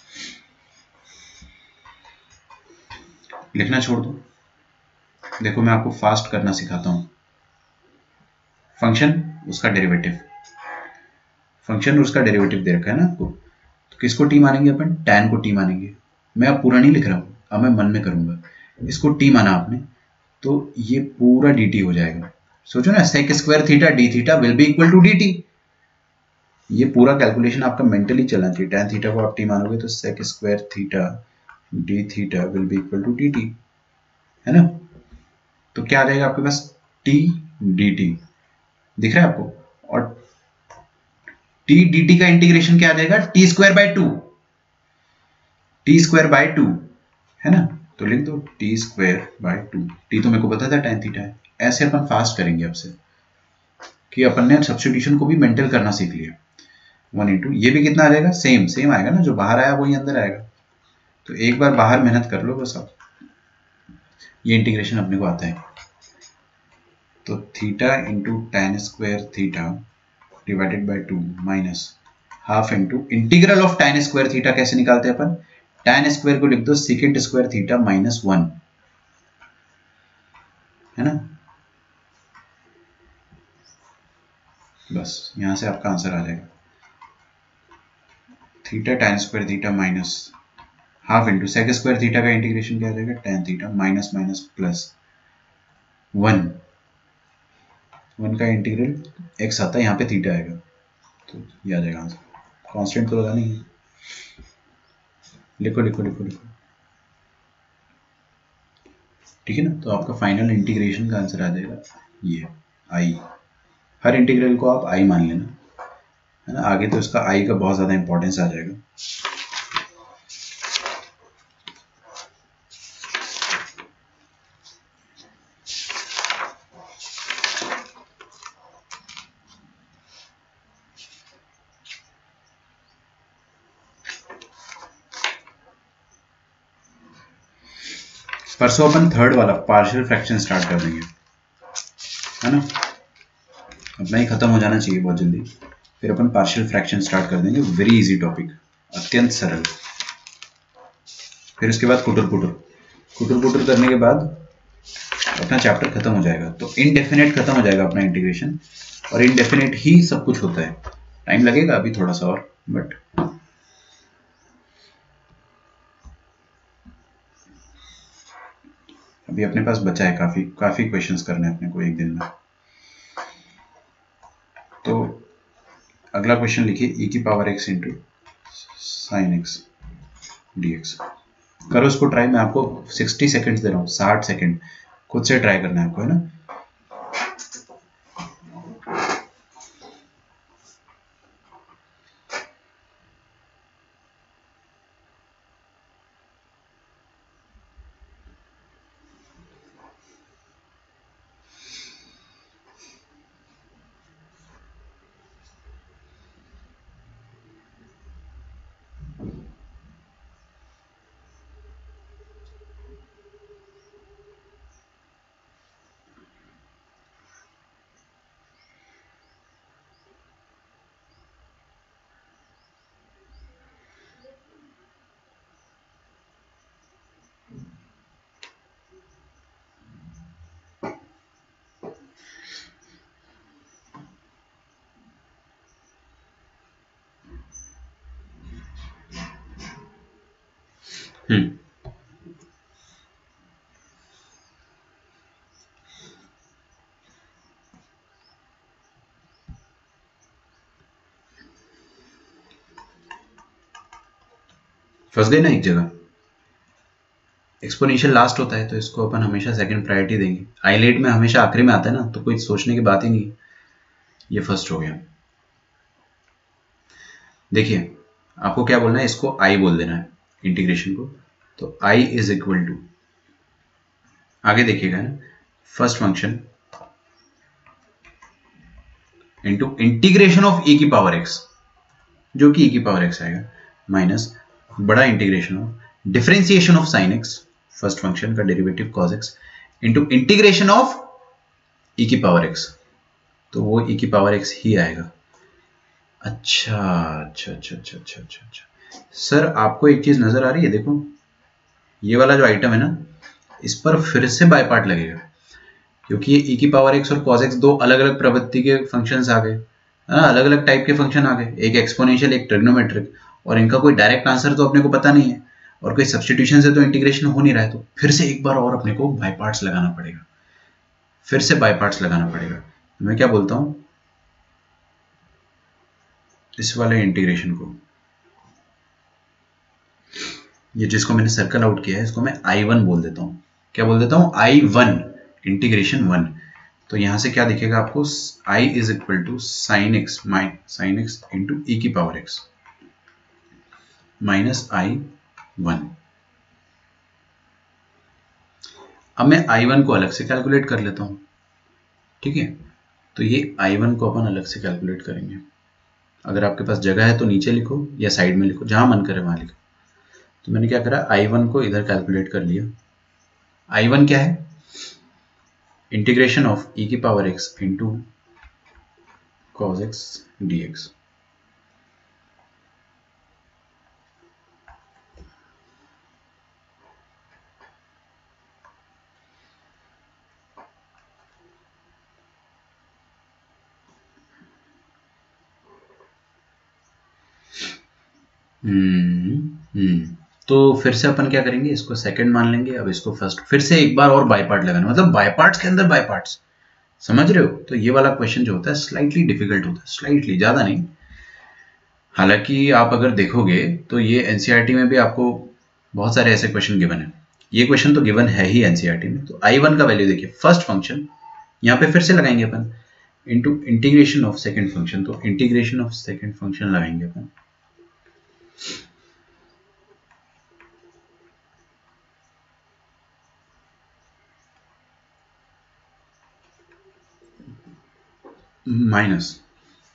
लिखना छोड़ दो, देखो मैं आपको fast करना सिखाता हूं, फंक्शन उसका डेरिवेटिव, फंक्शन उसका डेरिवेटिव दे रखा है ना आपको, तो किसको टी मानेंगे अपन, tan को टी मानेंगे, मैं अब पूरा नहीं लिख रहा हूं, अब मैं मन में करूंगा, इसको टी माना आपने तो ये पूरा dt हो जाएगा, सोचो ना sec square theta d theta will be equal to dt, ये पूरा कैलकुलेशन आपका मेंटली चलना चाहिए, tan थीटा को आप टी मानोगे तो sec square theta d theta will be equal to dt, है ना। तो क्या आ जाएगा आपके पास t dt, दिख रहा है आपको, और t dt का इंटीग्रेशन क्या आ जाएगा, t square by two, t square by two, है ना, तो लिख दो t square by two, t तो मेरे को पता था tan थीटा है, ऐसे अपन फास्ट करेंगे आपसे कि अपन ने सब्स्टिट्यूशन को भी मेंटल करना सीख लिया, वन इंटू ये भी कितना आ जाएगा, सेम सेम आएगा ना, जो बाहर आया वही अंदर आएगा, तो एक बार बाहर मेहनत कर लो बस आप, ये इंटीग्रेशन अपने को आता है, तो theta into tan square theta divided by two minus half into integral of tan square theta, कैसे निकालते हैं अपन, टेन स्क्वायर को लिख दो sec square theta minus one, है ना, बस यहाँ से आपका आंसर आ जाएगा। Theta tan square theta minus half into sec square theta का इंटीग्रेशन क्या आ जाएगा, tan theta minus minus plus one, one का इंटीग्रल एक्स आता है, यहाँ पे थीटा आएगा, तो ये आ जाएगा आंसर। कांस्टेंट तो लगा नहीं है, लिखो लिखो लिखो लिखो, ठीक है ना। तो आपका फाइनल इंटीग्रेशन का आंसर आ जाएगा ये आई। हर इंटीग्रल को आप आई मान लेना, है ना, आगे तो इसका आई का बहुत ज़्यादा इंपॉर्टेंस आ जाएगा। परसों अपन थर्ड वाला पार्शियल फ्रैक्शन स्टार्ट कर देंगे, है ना, अपना ही खत्म हो जाना चाहिए बहुत जल्दी, फिर अपन पार्शियल फ्रैक्शन स्टार्ट कर देंगे। वेरी इजी टॉपिक, अत्यंत सरल। फिर उसके बाद कुटर कुटर कुटर कुटर करने के बाद अपना चैप्टर खत्म हो जाएगा। तो इनडेफिनेट खत्म हो जाएगा अपना इंटीग्रेशन, और इनडेफिनेट ही सब कुछ होता है। टाइम लगेगा अभी थोड़ा सा और, बट अभी अपने पास बचा है काफी काफी क्वेश्चंस करने अपने को एक दिन में। तो अगला क्वेश्चन लिखिए, e की power x into sine x d x. करो उसको ट्राई, मैं आपको साठ सेकंड्स दे रहा हूँ, साठ सेकंड खुद से ट्राई करना है आपको, है ना। हम्म फंस गए ना एक जगह। एक्सपोनेंशियल लास्ट होता है तो इसको अपन हमेशा सेकंड प्रायोरिटी देंगे। आईलेट में हमेशा आखिरी में आता है ना, तो कोई सोचने की बात ही नहीं। ये फर्स्ट हो गया। देखिए आपको क्या बोलना है, इसको आई बोल देना है इंटीग्रेशन को। तो आई इज इक्वल टू, आगे देखिएगा ना, first function into integration of e की पावर x, जो कि e की पावर x आएगा, माइनस बड़ा integration of differentiation of sine x, first function का derivative cos x, into integration of e की पावर x, तो वो e की पावर x ही आएगा। अच्छा अच्छा अच्छा अच्छा अच्छा अच्छा अच्छा सर, आपको एक चीज नजर आ रही है, देखो ये वाला जो आइटम है ना, इस पर फिर से बाय पार्ट लगेगा, क्योंकि ये e की पावर x और cos x दो अलग अलग प्रवृत्ति के फंक्शंस आ गए, है ना, अलग अलग टाइप के फंक्शन आ गए, एक एक्सपोनेंशियल एक ट्रिग्नोमेट्रिक, और इनका कोई डायरेक्ट आंसर तो अपने को पता नहीं है, और कोई सब्सटीट्यूशन से तो इंटीग्रेशन हो नहीं रहा है, तो फिर से एक बार और अपने को बाय पार्ट्स लगाना पड़ेगा, फिर से बाय पार्ट्स लगाना पड़ेगा। मैं क्या बोलता हूं, इस वाले इंटीग्रेशन को, ये जिसको मैंने सर्कल आउट किया है, इसको मैं आई वन बोल देता हूं। क्या बोल देता हूं, आई वन, इंटीग्रेशन वन। तो यहां से क्या दिखेगा आपको, i is equal to sine x minus sine x into ई की power x minus I one. अब मैं आई वन को अलग से कैलकुलेट कर लेता हूं, ठीक है। तो ये आई वन को अपन अलग से कैलकुलेट करेंगे। अगर आपके पास जगह है तो नीचे लिखो या साइड में लिखो, जहां मन करे वहां लिखो। तो मैंने क्या करा, आई वन को इधर कैलकुलेट कर लिया। आई वन क्या है, इंटीग्रेशन ऑफ ई की power x into cos x d x. हम्म हम्म तो फिर से अपन क्या करेंगे, इसको सेकंड मान लेंगे, अब इसको फर्स्ट, फिर से एक बार और बाय पार्ट लगाना, मतलब बाय पार्ट्स के अंदर बाय पार्ट्स, समझ रहे हो। तो ये वाला क्वेश्चन जो होता है स्लाइटली डिफिकल्ट होता है, स्लाइटली, ज्यादा नहीं। हालांकि आप अगर देखोगे तो ये एनसीईआरटी में भी आपको बहुत सारे ऐसे क्वेश्चन गिवन है, ये क्वेश्चन तो गिवन है ही एनसीईआरटी में। तो आई वन का वैल्यू देखिए, फर्स्ट फंक्शन यहाँ पे फिर से लगाएंगे अपन, into integration of second function, तो इंटीग्रेशन ऑफ सेकेंड फंक्शन लगाएंगे अपन, minus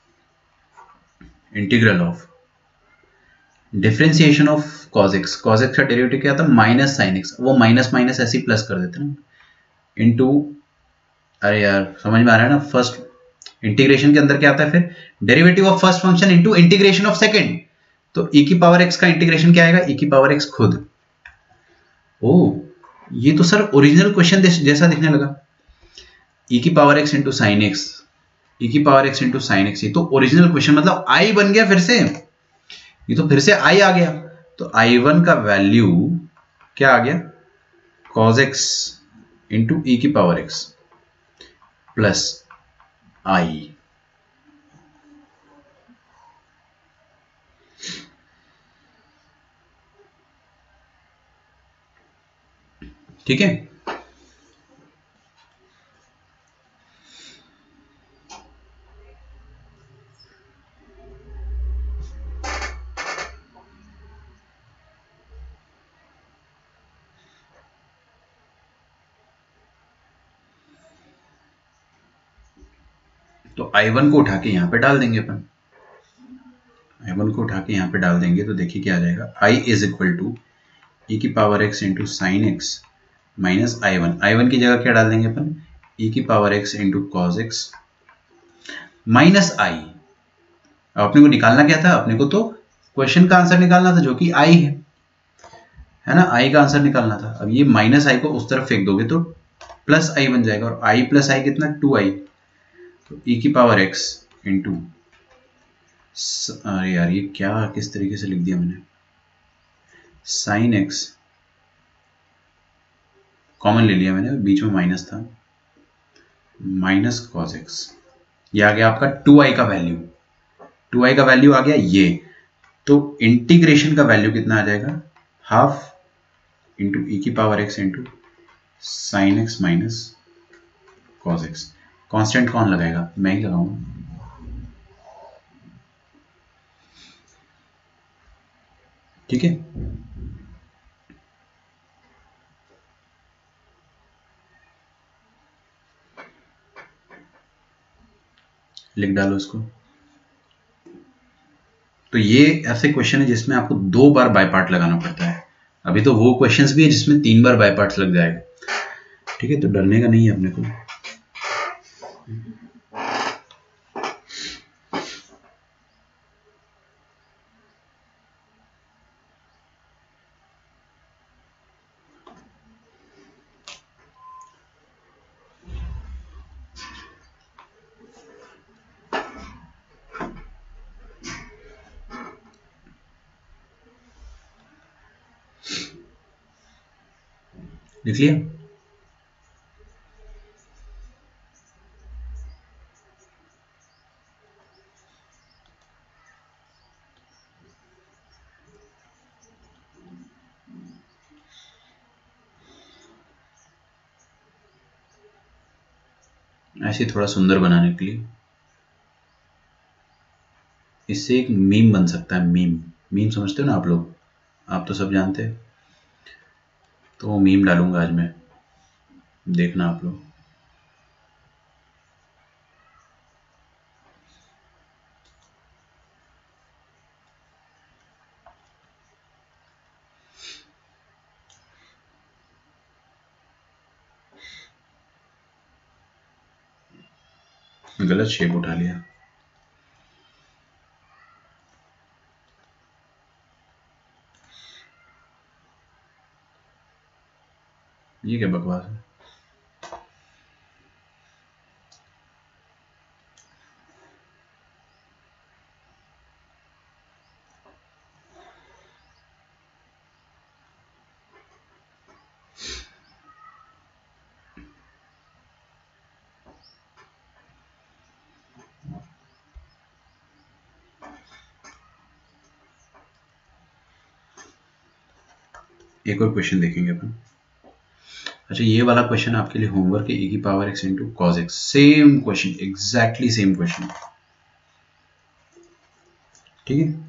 integral of differentiation of cos x, cos x का डेरिवेटिव क्या था, माइनस साइन x, वो माइनस माइनस ऐसे ही प्लस कर देते ना, इनटू, अरे यार समझ में आ रहा है ना, फर्स्ट इंटीग्रेशन के अंदर क्या आता है फिर, derivative of first function into integration of second, तो e की पावर x का इंटीग्रेशन क्या आएगा, e की पावर x खुद। ओ, ये तो सर ओरिजिनल क्वेश्चन जैसा दिखने लगा, e की power x into sine x, e की power x into sine x, ये तो ओरिजिनल क्वेश्चन, मतलब i बन गया फिर से, ये तो फिर से i आ गया। तो आई वन का वैल्यू क्या आ गया, cos x इंटू ई की पावर x प्लस आई, ठीक है। तो आई वन को उठा के यहां पे डाल देंगे अपन, आई वन को उठा के यहां पे डाल देंगे तो देखिए क्या आ जाएगा, i is equal to e की power x into sine x minus I one, I one की जगह क्या डाल देंगे अपन, e की power x into cos x minus I. अपने को निकालना क्या था, अपने को तो क्वेश्चन का आंसर निकालना था जो कि i है है ना, i का आंसर निकालना था। अब ये माइनस आई को उस तरफ फेंक दोगे तो प्लस आई बन जाएगा, और i प्लस आई कितना, टू आई, तो e की पावर x इंटू, अरे यार ये क्या किस तरीके से लिख दिया मैंने, साइन एक्स कॉमन ले लिया मैंने, बीच में माइनस था, माइनस कॉस एक्स, ये आ गया आपका टू आई का वैल्यू, टू आई का वैल्यू आ गया ये, तो इंटीग्रेशन का वैल्यू कितना आ जाएगा, हाफ इंटू ई की power x into sine x minus cos x. Constant कौन लगाएगा, मैं ही लगाऊंगा, ठीक है। लिख डालो इसको। तो ये ऐसे क्वेश्चन है जिसमें आपको दो बार बाय पार्ट लगाना पड़ता है, अभी तो वो क्वेश्चंस भी है जिसमें तीन बार बाय पार्ट्स लग जाएगा, ठीक है। तो डरने का नहीं है अपने को। लिख लिया, ऐसे थोड़ा सुंदर बनाने के लिए इससे एक मीम बन सकता है, मीम, मीम समझते हो ना आप लोग, आप तो सब जानते हैं, तो वो मीम डालूंगा आज मैं, देखना आप लोग। गलत शेप उठा लिया, ये क्या बकवास है। एक और क्वेश्चन देखेंगे अपन। अच्छा, ये वाला क्वेश्चन आपके लिए होमवर्क है, ए की power x into cos x. Same question, exactly same question, ठीक है।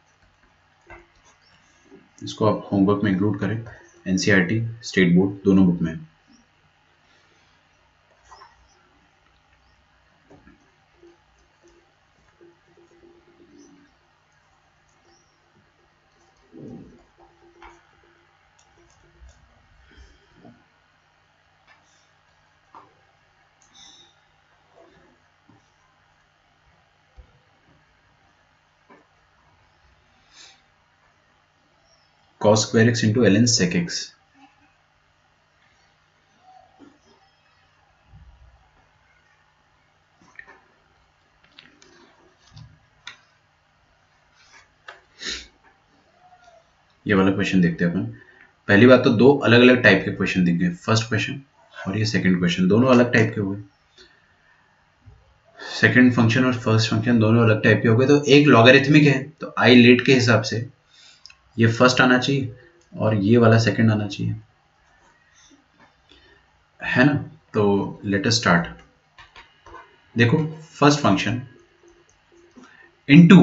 इसको आप होमवर्क में इंक्लूड करें, एनसीईआरटी स्टेट बोर्ड दोनों बुक में। cos square x into ln sec x। ये वाला क्वेश्चन देखते हैं अपन। पहली बात तो दो अलग अलग टाइप के क्वेश्चन दिख गए, फर्स्ट क्वेश्चन और ये सेकंड क्वेश्चन, दोनों अलग टाइप के हुए। सेकंड फंक्शन और फर्स्ट फंक्शन दोनों अलग टाइप के हो गए। तो एक लॉगरिथमिक है तो आई लेट के हिसाब से ये फर्स्ट आना चाहिए और ये वाला सेकंड आना चाहिए, है ना। तो लेट अस स्टार्ट। देखो, first function into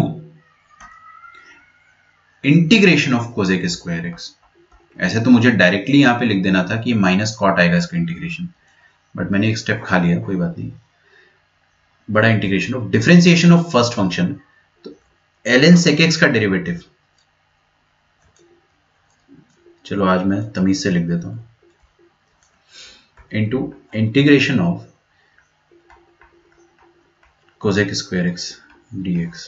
integration of cosec square x. ऐसे तो मुझे डायरेक्टली यहां पे लिख देना था कि माइनस कॉट आएगा इसका इंटीग्रेशन, बट मैंने एक स्टेप खा लिया, कोई बात नहीं। बड़ा integration of differentiation of first function, तो ln sec x का डेरिवेटिव, चलो आज मैं तमीज से लिख देता हूं, into integration of cosec square x dx।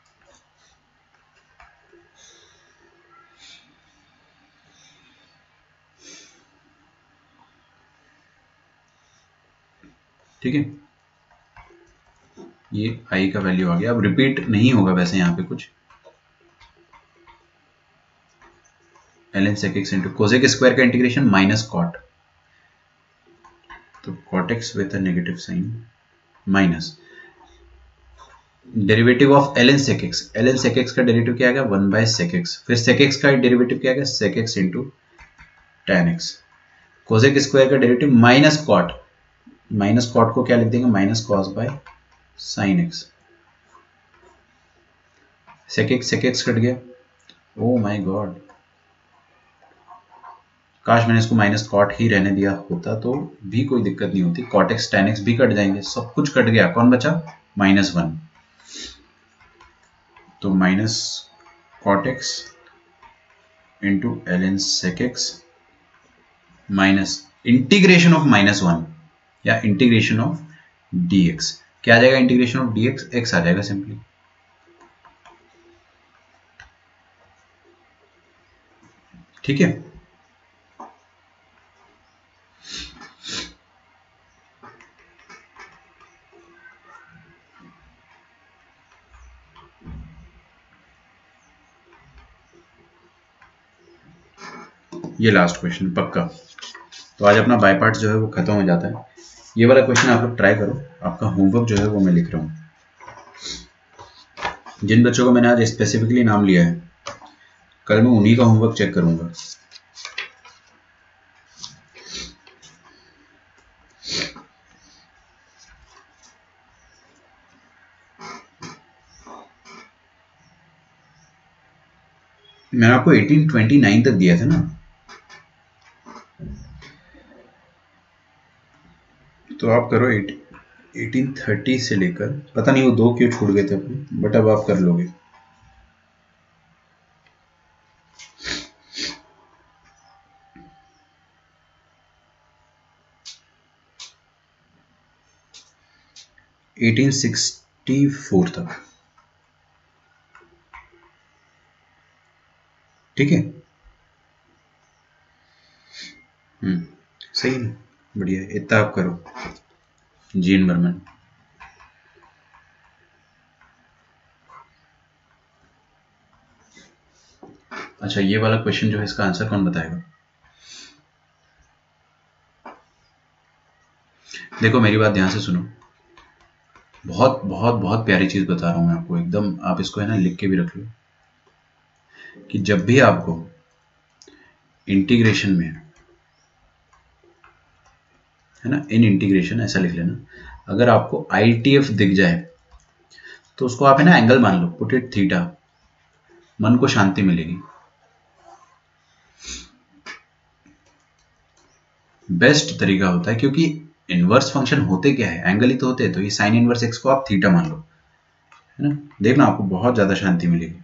ठीक है, ये i का वैल्यू आ गया। अब रिपीट नहीं होगा वैसे यहां पे कुछ, ln sec x into cosec square का इंटीग्रेशन माइनस कॉट, तो cot x with a negative sine minus derivative of ln sec x। ln sec x का डेरिवेटिव क्या आएगा, वन बाय sec x, फिर sec x का derivative क्या आएगा, sec x into tan x। Cosec square का derivative minus cot, minus cot को क्या लिख देंगे, minus cos by sine x. sec x sec x cut गया, ओ माय गॉड, काश मैंने इसको माइनस कॉट ही रहने दिया होता तो भी कोई दिक्कत नहीं होती। कॉट एक्स tan x भी कट जाएंगे, सब कुछ कट गया, कौन बचा, माइनस वन। तो minus cot x into ln sec x minus integration of minus one या इंटीग्रेशन ऑफ dx। क्या आ जाएगा, इंटीग्रेशन ऑफ dx x आ जाएगा सिंपली। ठीक है, ये लास्ट क्वेश्चन पक्का। तो आज अपना बाय पार्ट्स जो है वो खत्म हो जाता है। ये वाला क्वेश्चन आप लोग ट्राई करो, आपका होमवर्क जो है वो मैं लिख रहा हूँ। जिन बच्चों को मैंने आज स्पेसिफिकली नाम लिया है, कल मैं उन्हीं का होमवर्क चेक करूंगा। मैंने आपको एटीन ट्वेंटी नाइन तक दिया था ना, तो आप करो एटीन थर्टी से लेकर, पता नहीं वो दो क्यों छूट गए थे अपने, बट अब आप कर लोगे। एटीन सिक्सटी फोर तक, ठीक है। हम्म सही है, बढ़िया, इतना आप करो। जीन बर्मन, अच्छा ये वाला क्वेश्चन जो है इसका आंसर कौन बताएगा। देखो मेरी बात ध्यान से सुनो, बहुत बहुत बहुत प्यारी चीज बता रहा हूं मैं आपको, एकदम आप इसको है ना लिख के भी रख लो, कि जब भी आपको इंटीग्रेशन में है ना, इन इंटीग्रेशन ऐसा लिख लेना, अगर आपको आई टी एफ दिख जाए तो उसको आप है ना एंगल मान लो, पुट इट थीटा, मन को शांति मिलेगी। बेस्ट तरीका होता है, क्योंकि इनवर्स फंक्शन होते क्या है, एंगल ही तो होते हैं, तो ये साइन इनवर्स एक्स को आप थीटा मान लो, है ना, देखना आपको बहुत ज्यादा शांति मिलेगी।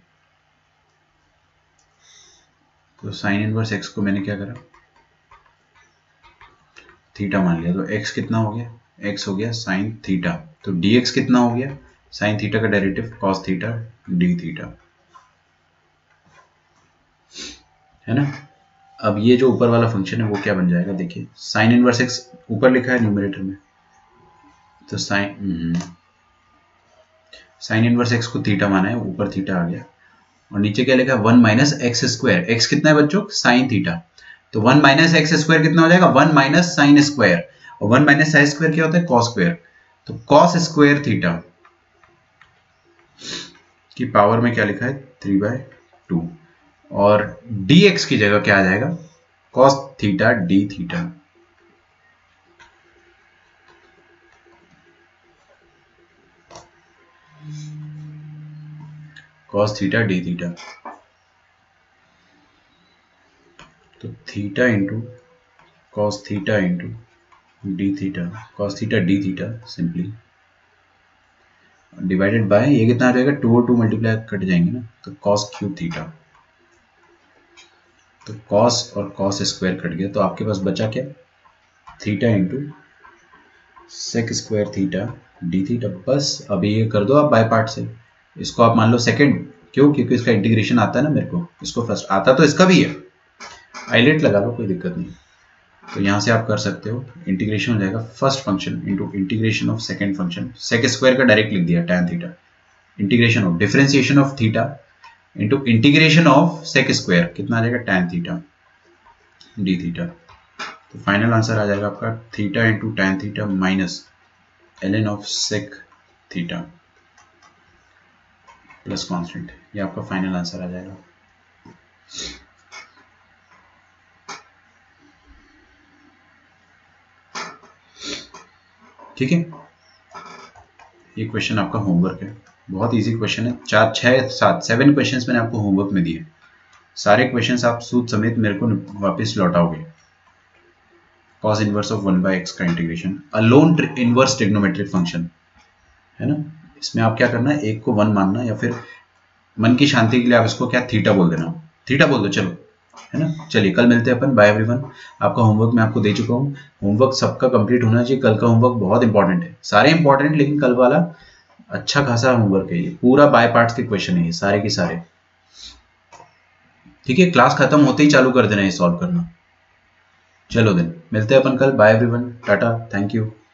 तो साइन इनवर्स एक्स को मैंने क्या करा, थीटा मान लिया, तो x कितना हो गया, x हो गया साइन थीटा, तो dx कितना हो गया, साइन थीटा का derivative cos theta d theta, है ना। अब ये जो ऊपर वाला फंक्शन है वो क्या बन जाएगा, देखिए साइन इनवर्स x ऊपर लिखा है न्यूमरेटर में, तो साइन साइन इनवर्स x को थीटा माना है, ऊपर थीटा आ गया, और नीचे क्या लिखा है, one minus x square, x कितना है बच्चों, साइन थीटा, तो वन माइनस एक्स स्क्वायर कितना हो जाएगा, वन माइनस साइन स्क्वायर, और वन माइनस साइन स्क्वायर क्या होता है, कॉस स्क्वायर, तो कॉस स्क्वायर थीटा की पावर में क्या लिखा है, थ्री बाय टू, और dx की जगह क्या आ जाएगा, cos theta d theta, cos theta d theta, तो theta into cos theta into d theta, cos theta d theta simply divided by, ये कितना आ जाएगा, टू और टू मल्टीप्लाई कट जाएंगे ना, तो कॉस क्यूब थीटा, तो कॉस और कॉस स्क्वायर कट गया, तो आपके पास बचा क्या, theta into sec square theta d theta, बस। अभी ये कर दो आप बाय पार्ट से, इसको आप मान लो सेकंड, क्यों, क्योंकि इसका इंटीग्रेशन आता है ना मेरे को, इसको फर्स्ट आता तो इसका भी है, आइलेट लगा लो कोई दिक्कत नहीं, तो यहाँ से आप कर सकते हो, इंटीग्रेशन हो जाएगा first function into integration of second function, sec square का डायरेक्ट लिख दिया tan theta, integration of differentiation of theta into integration of sec square, कितना आ जाएगा, टैन थीटा डी थीटा, तो फाइनल आंसर आ जाएगा आपका theta into tan theta minus l N of sec theta plus constant, ये आपका फाइनल आंसर आ जाएगा। ठीक है, ये क्वेश्चन आपका होमवर्क है, बहुत इजी क्वेश्चन है, चार छः सात सेवन क्वेश्चंस मैंने आपको होमवर्क में दिए, सारे क्वेश्चंस आप सूद समेत मेरे को वापस लौटाओगे। Cos inverse of one by x का integration, alone inverse trigonometric function, है ना, इसमें आप क्या करना है, एक को वन मानना, या फिर मन की शांति के लिए आप इसको क्या थीटा बोल देना, थीटा बोल दो चलो, है ना। चलिए कल मिलते हैं अपन, बाय एवरीवन। आपका होमवर्क मैं आपको दे चुका हूँ, होमवर्क सबका कंप्लीट होना चाहिए, कल का होमवर्क बहुत इंपॉर्टेंट है, सारे इंपॉर्टेंट, लेकिन कल वाला अच्छा खासा होमवर्क है, ये पूरा बाय पार्ट्स के क्वेश्चन है ये सारे के सारे। ठीक है, क्लास खत्म होते ही चालू कर देना ये सॉल्व करना। चलो दिन मिलते हैं अपन कल, bye everyone, tata, thank you.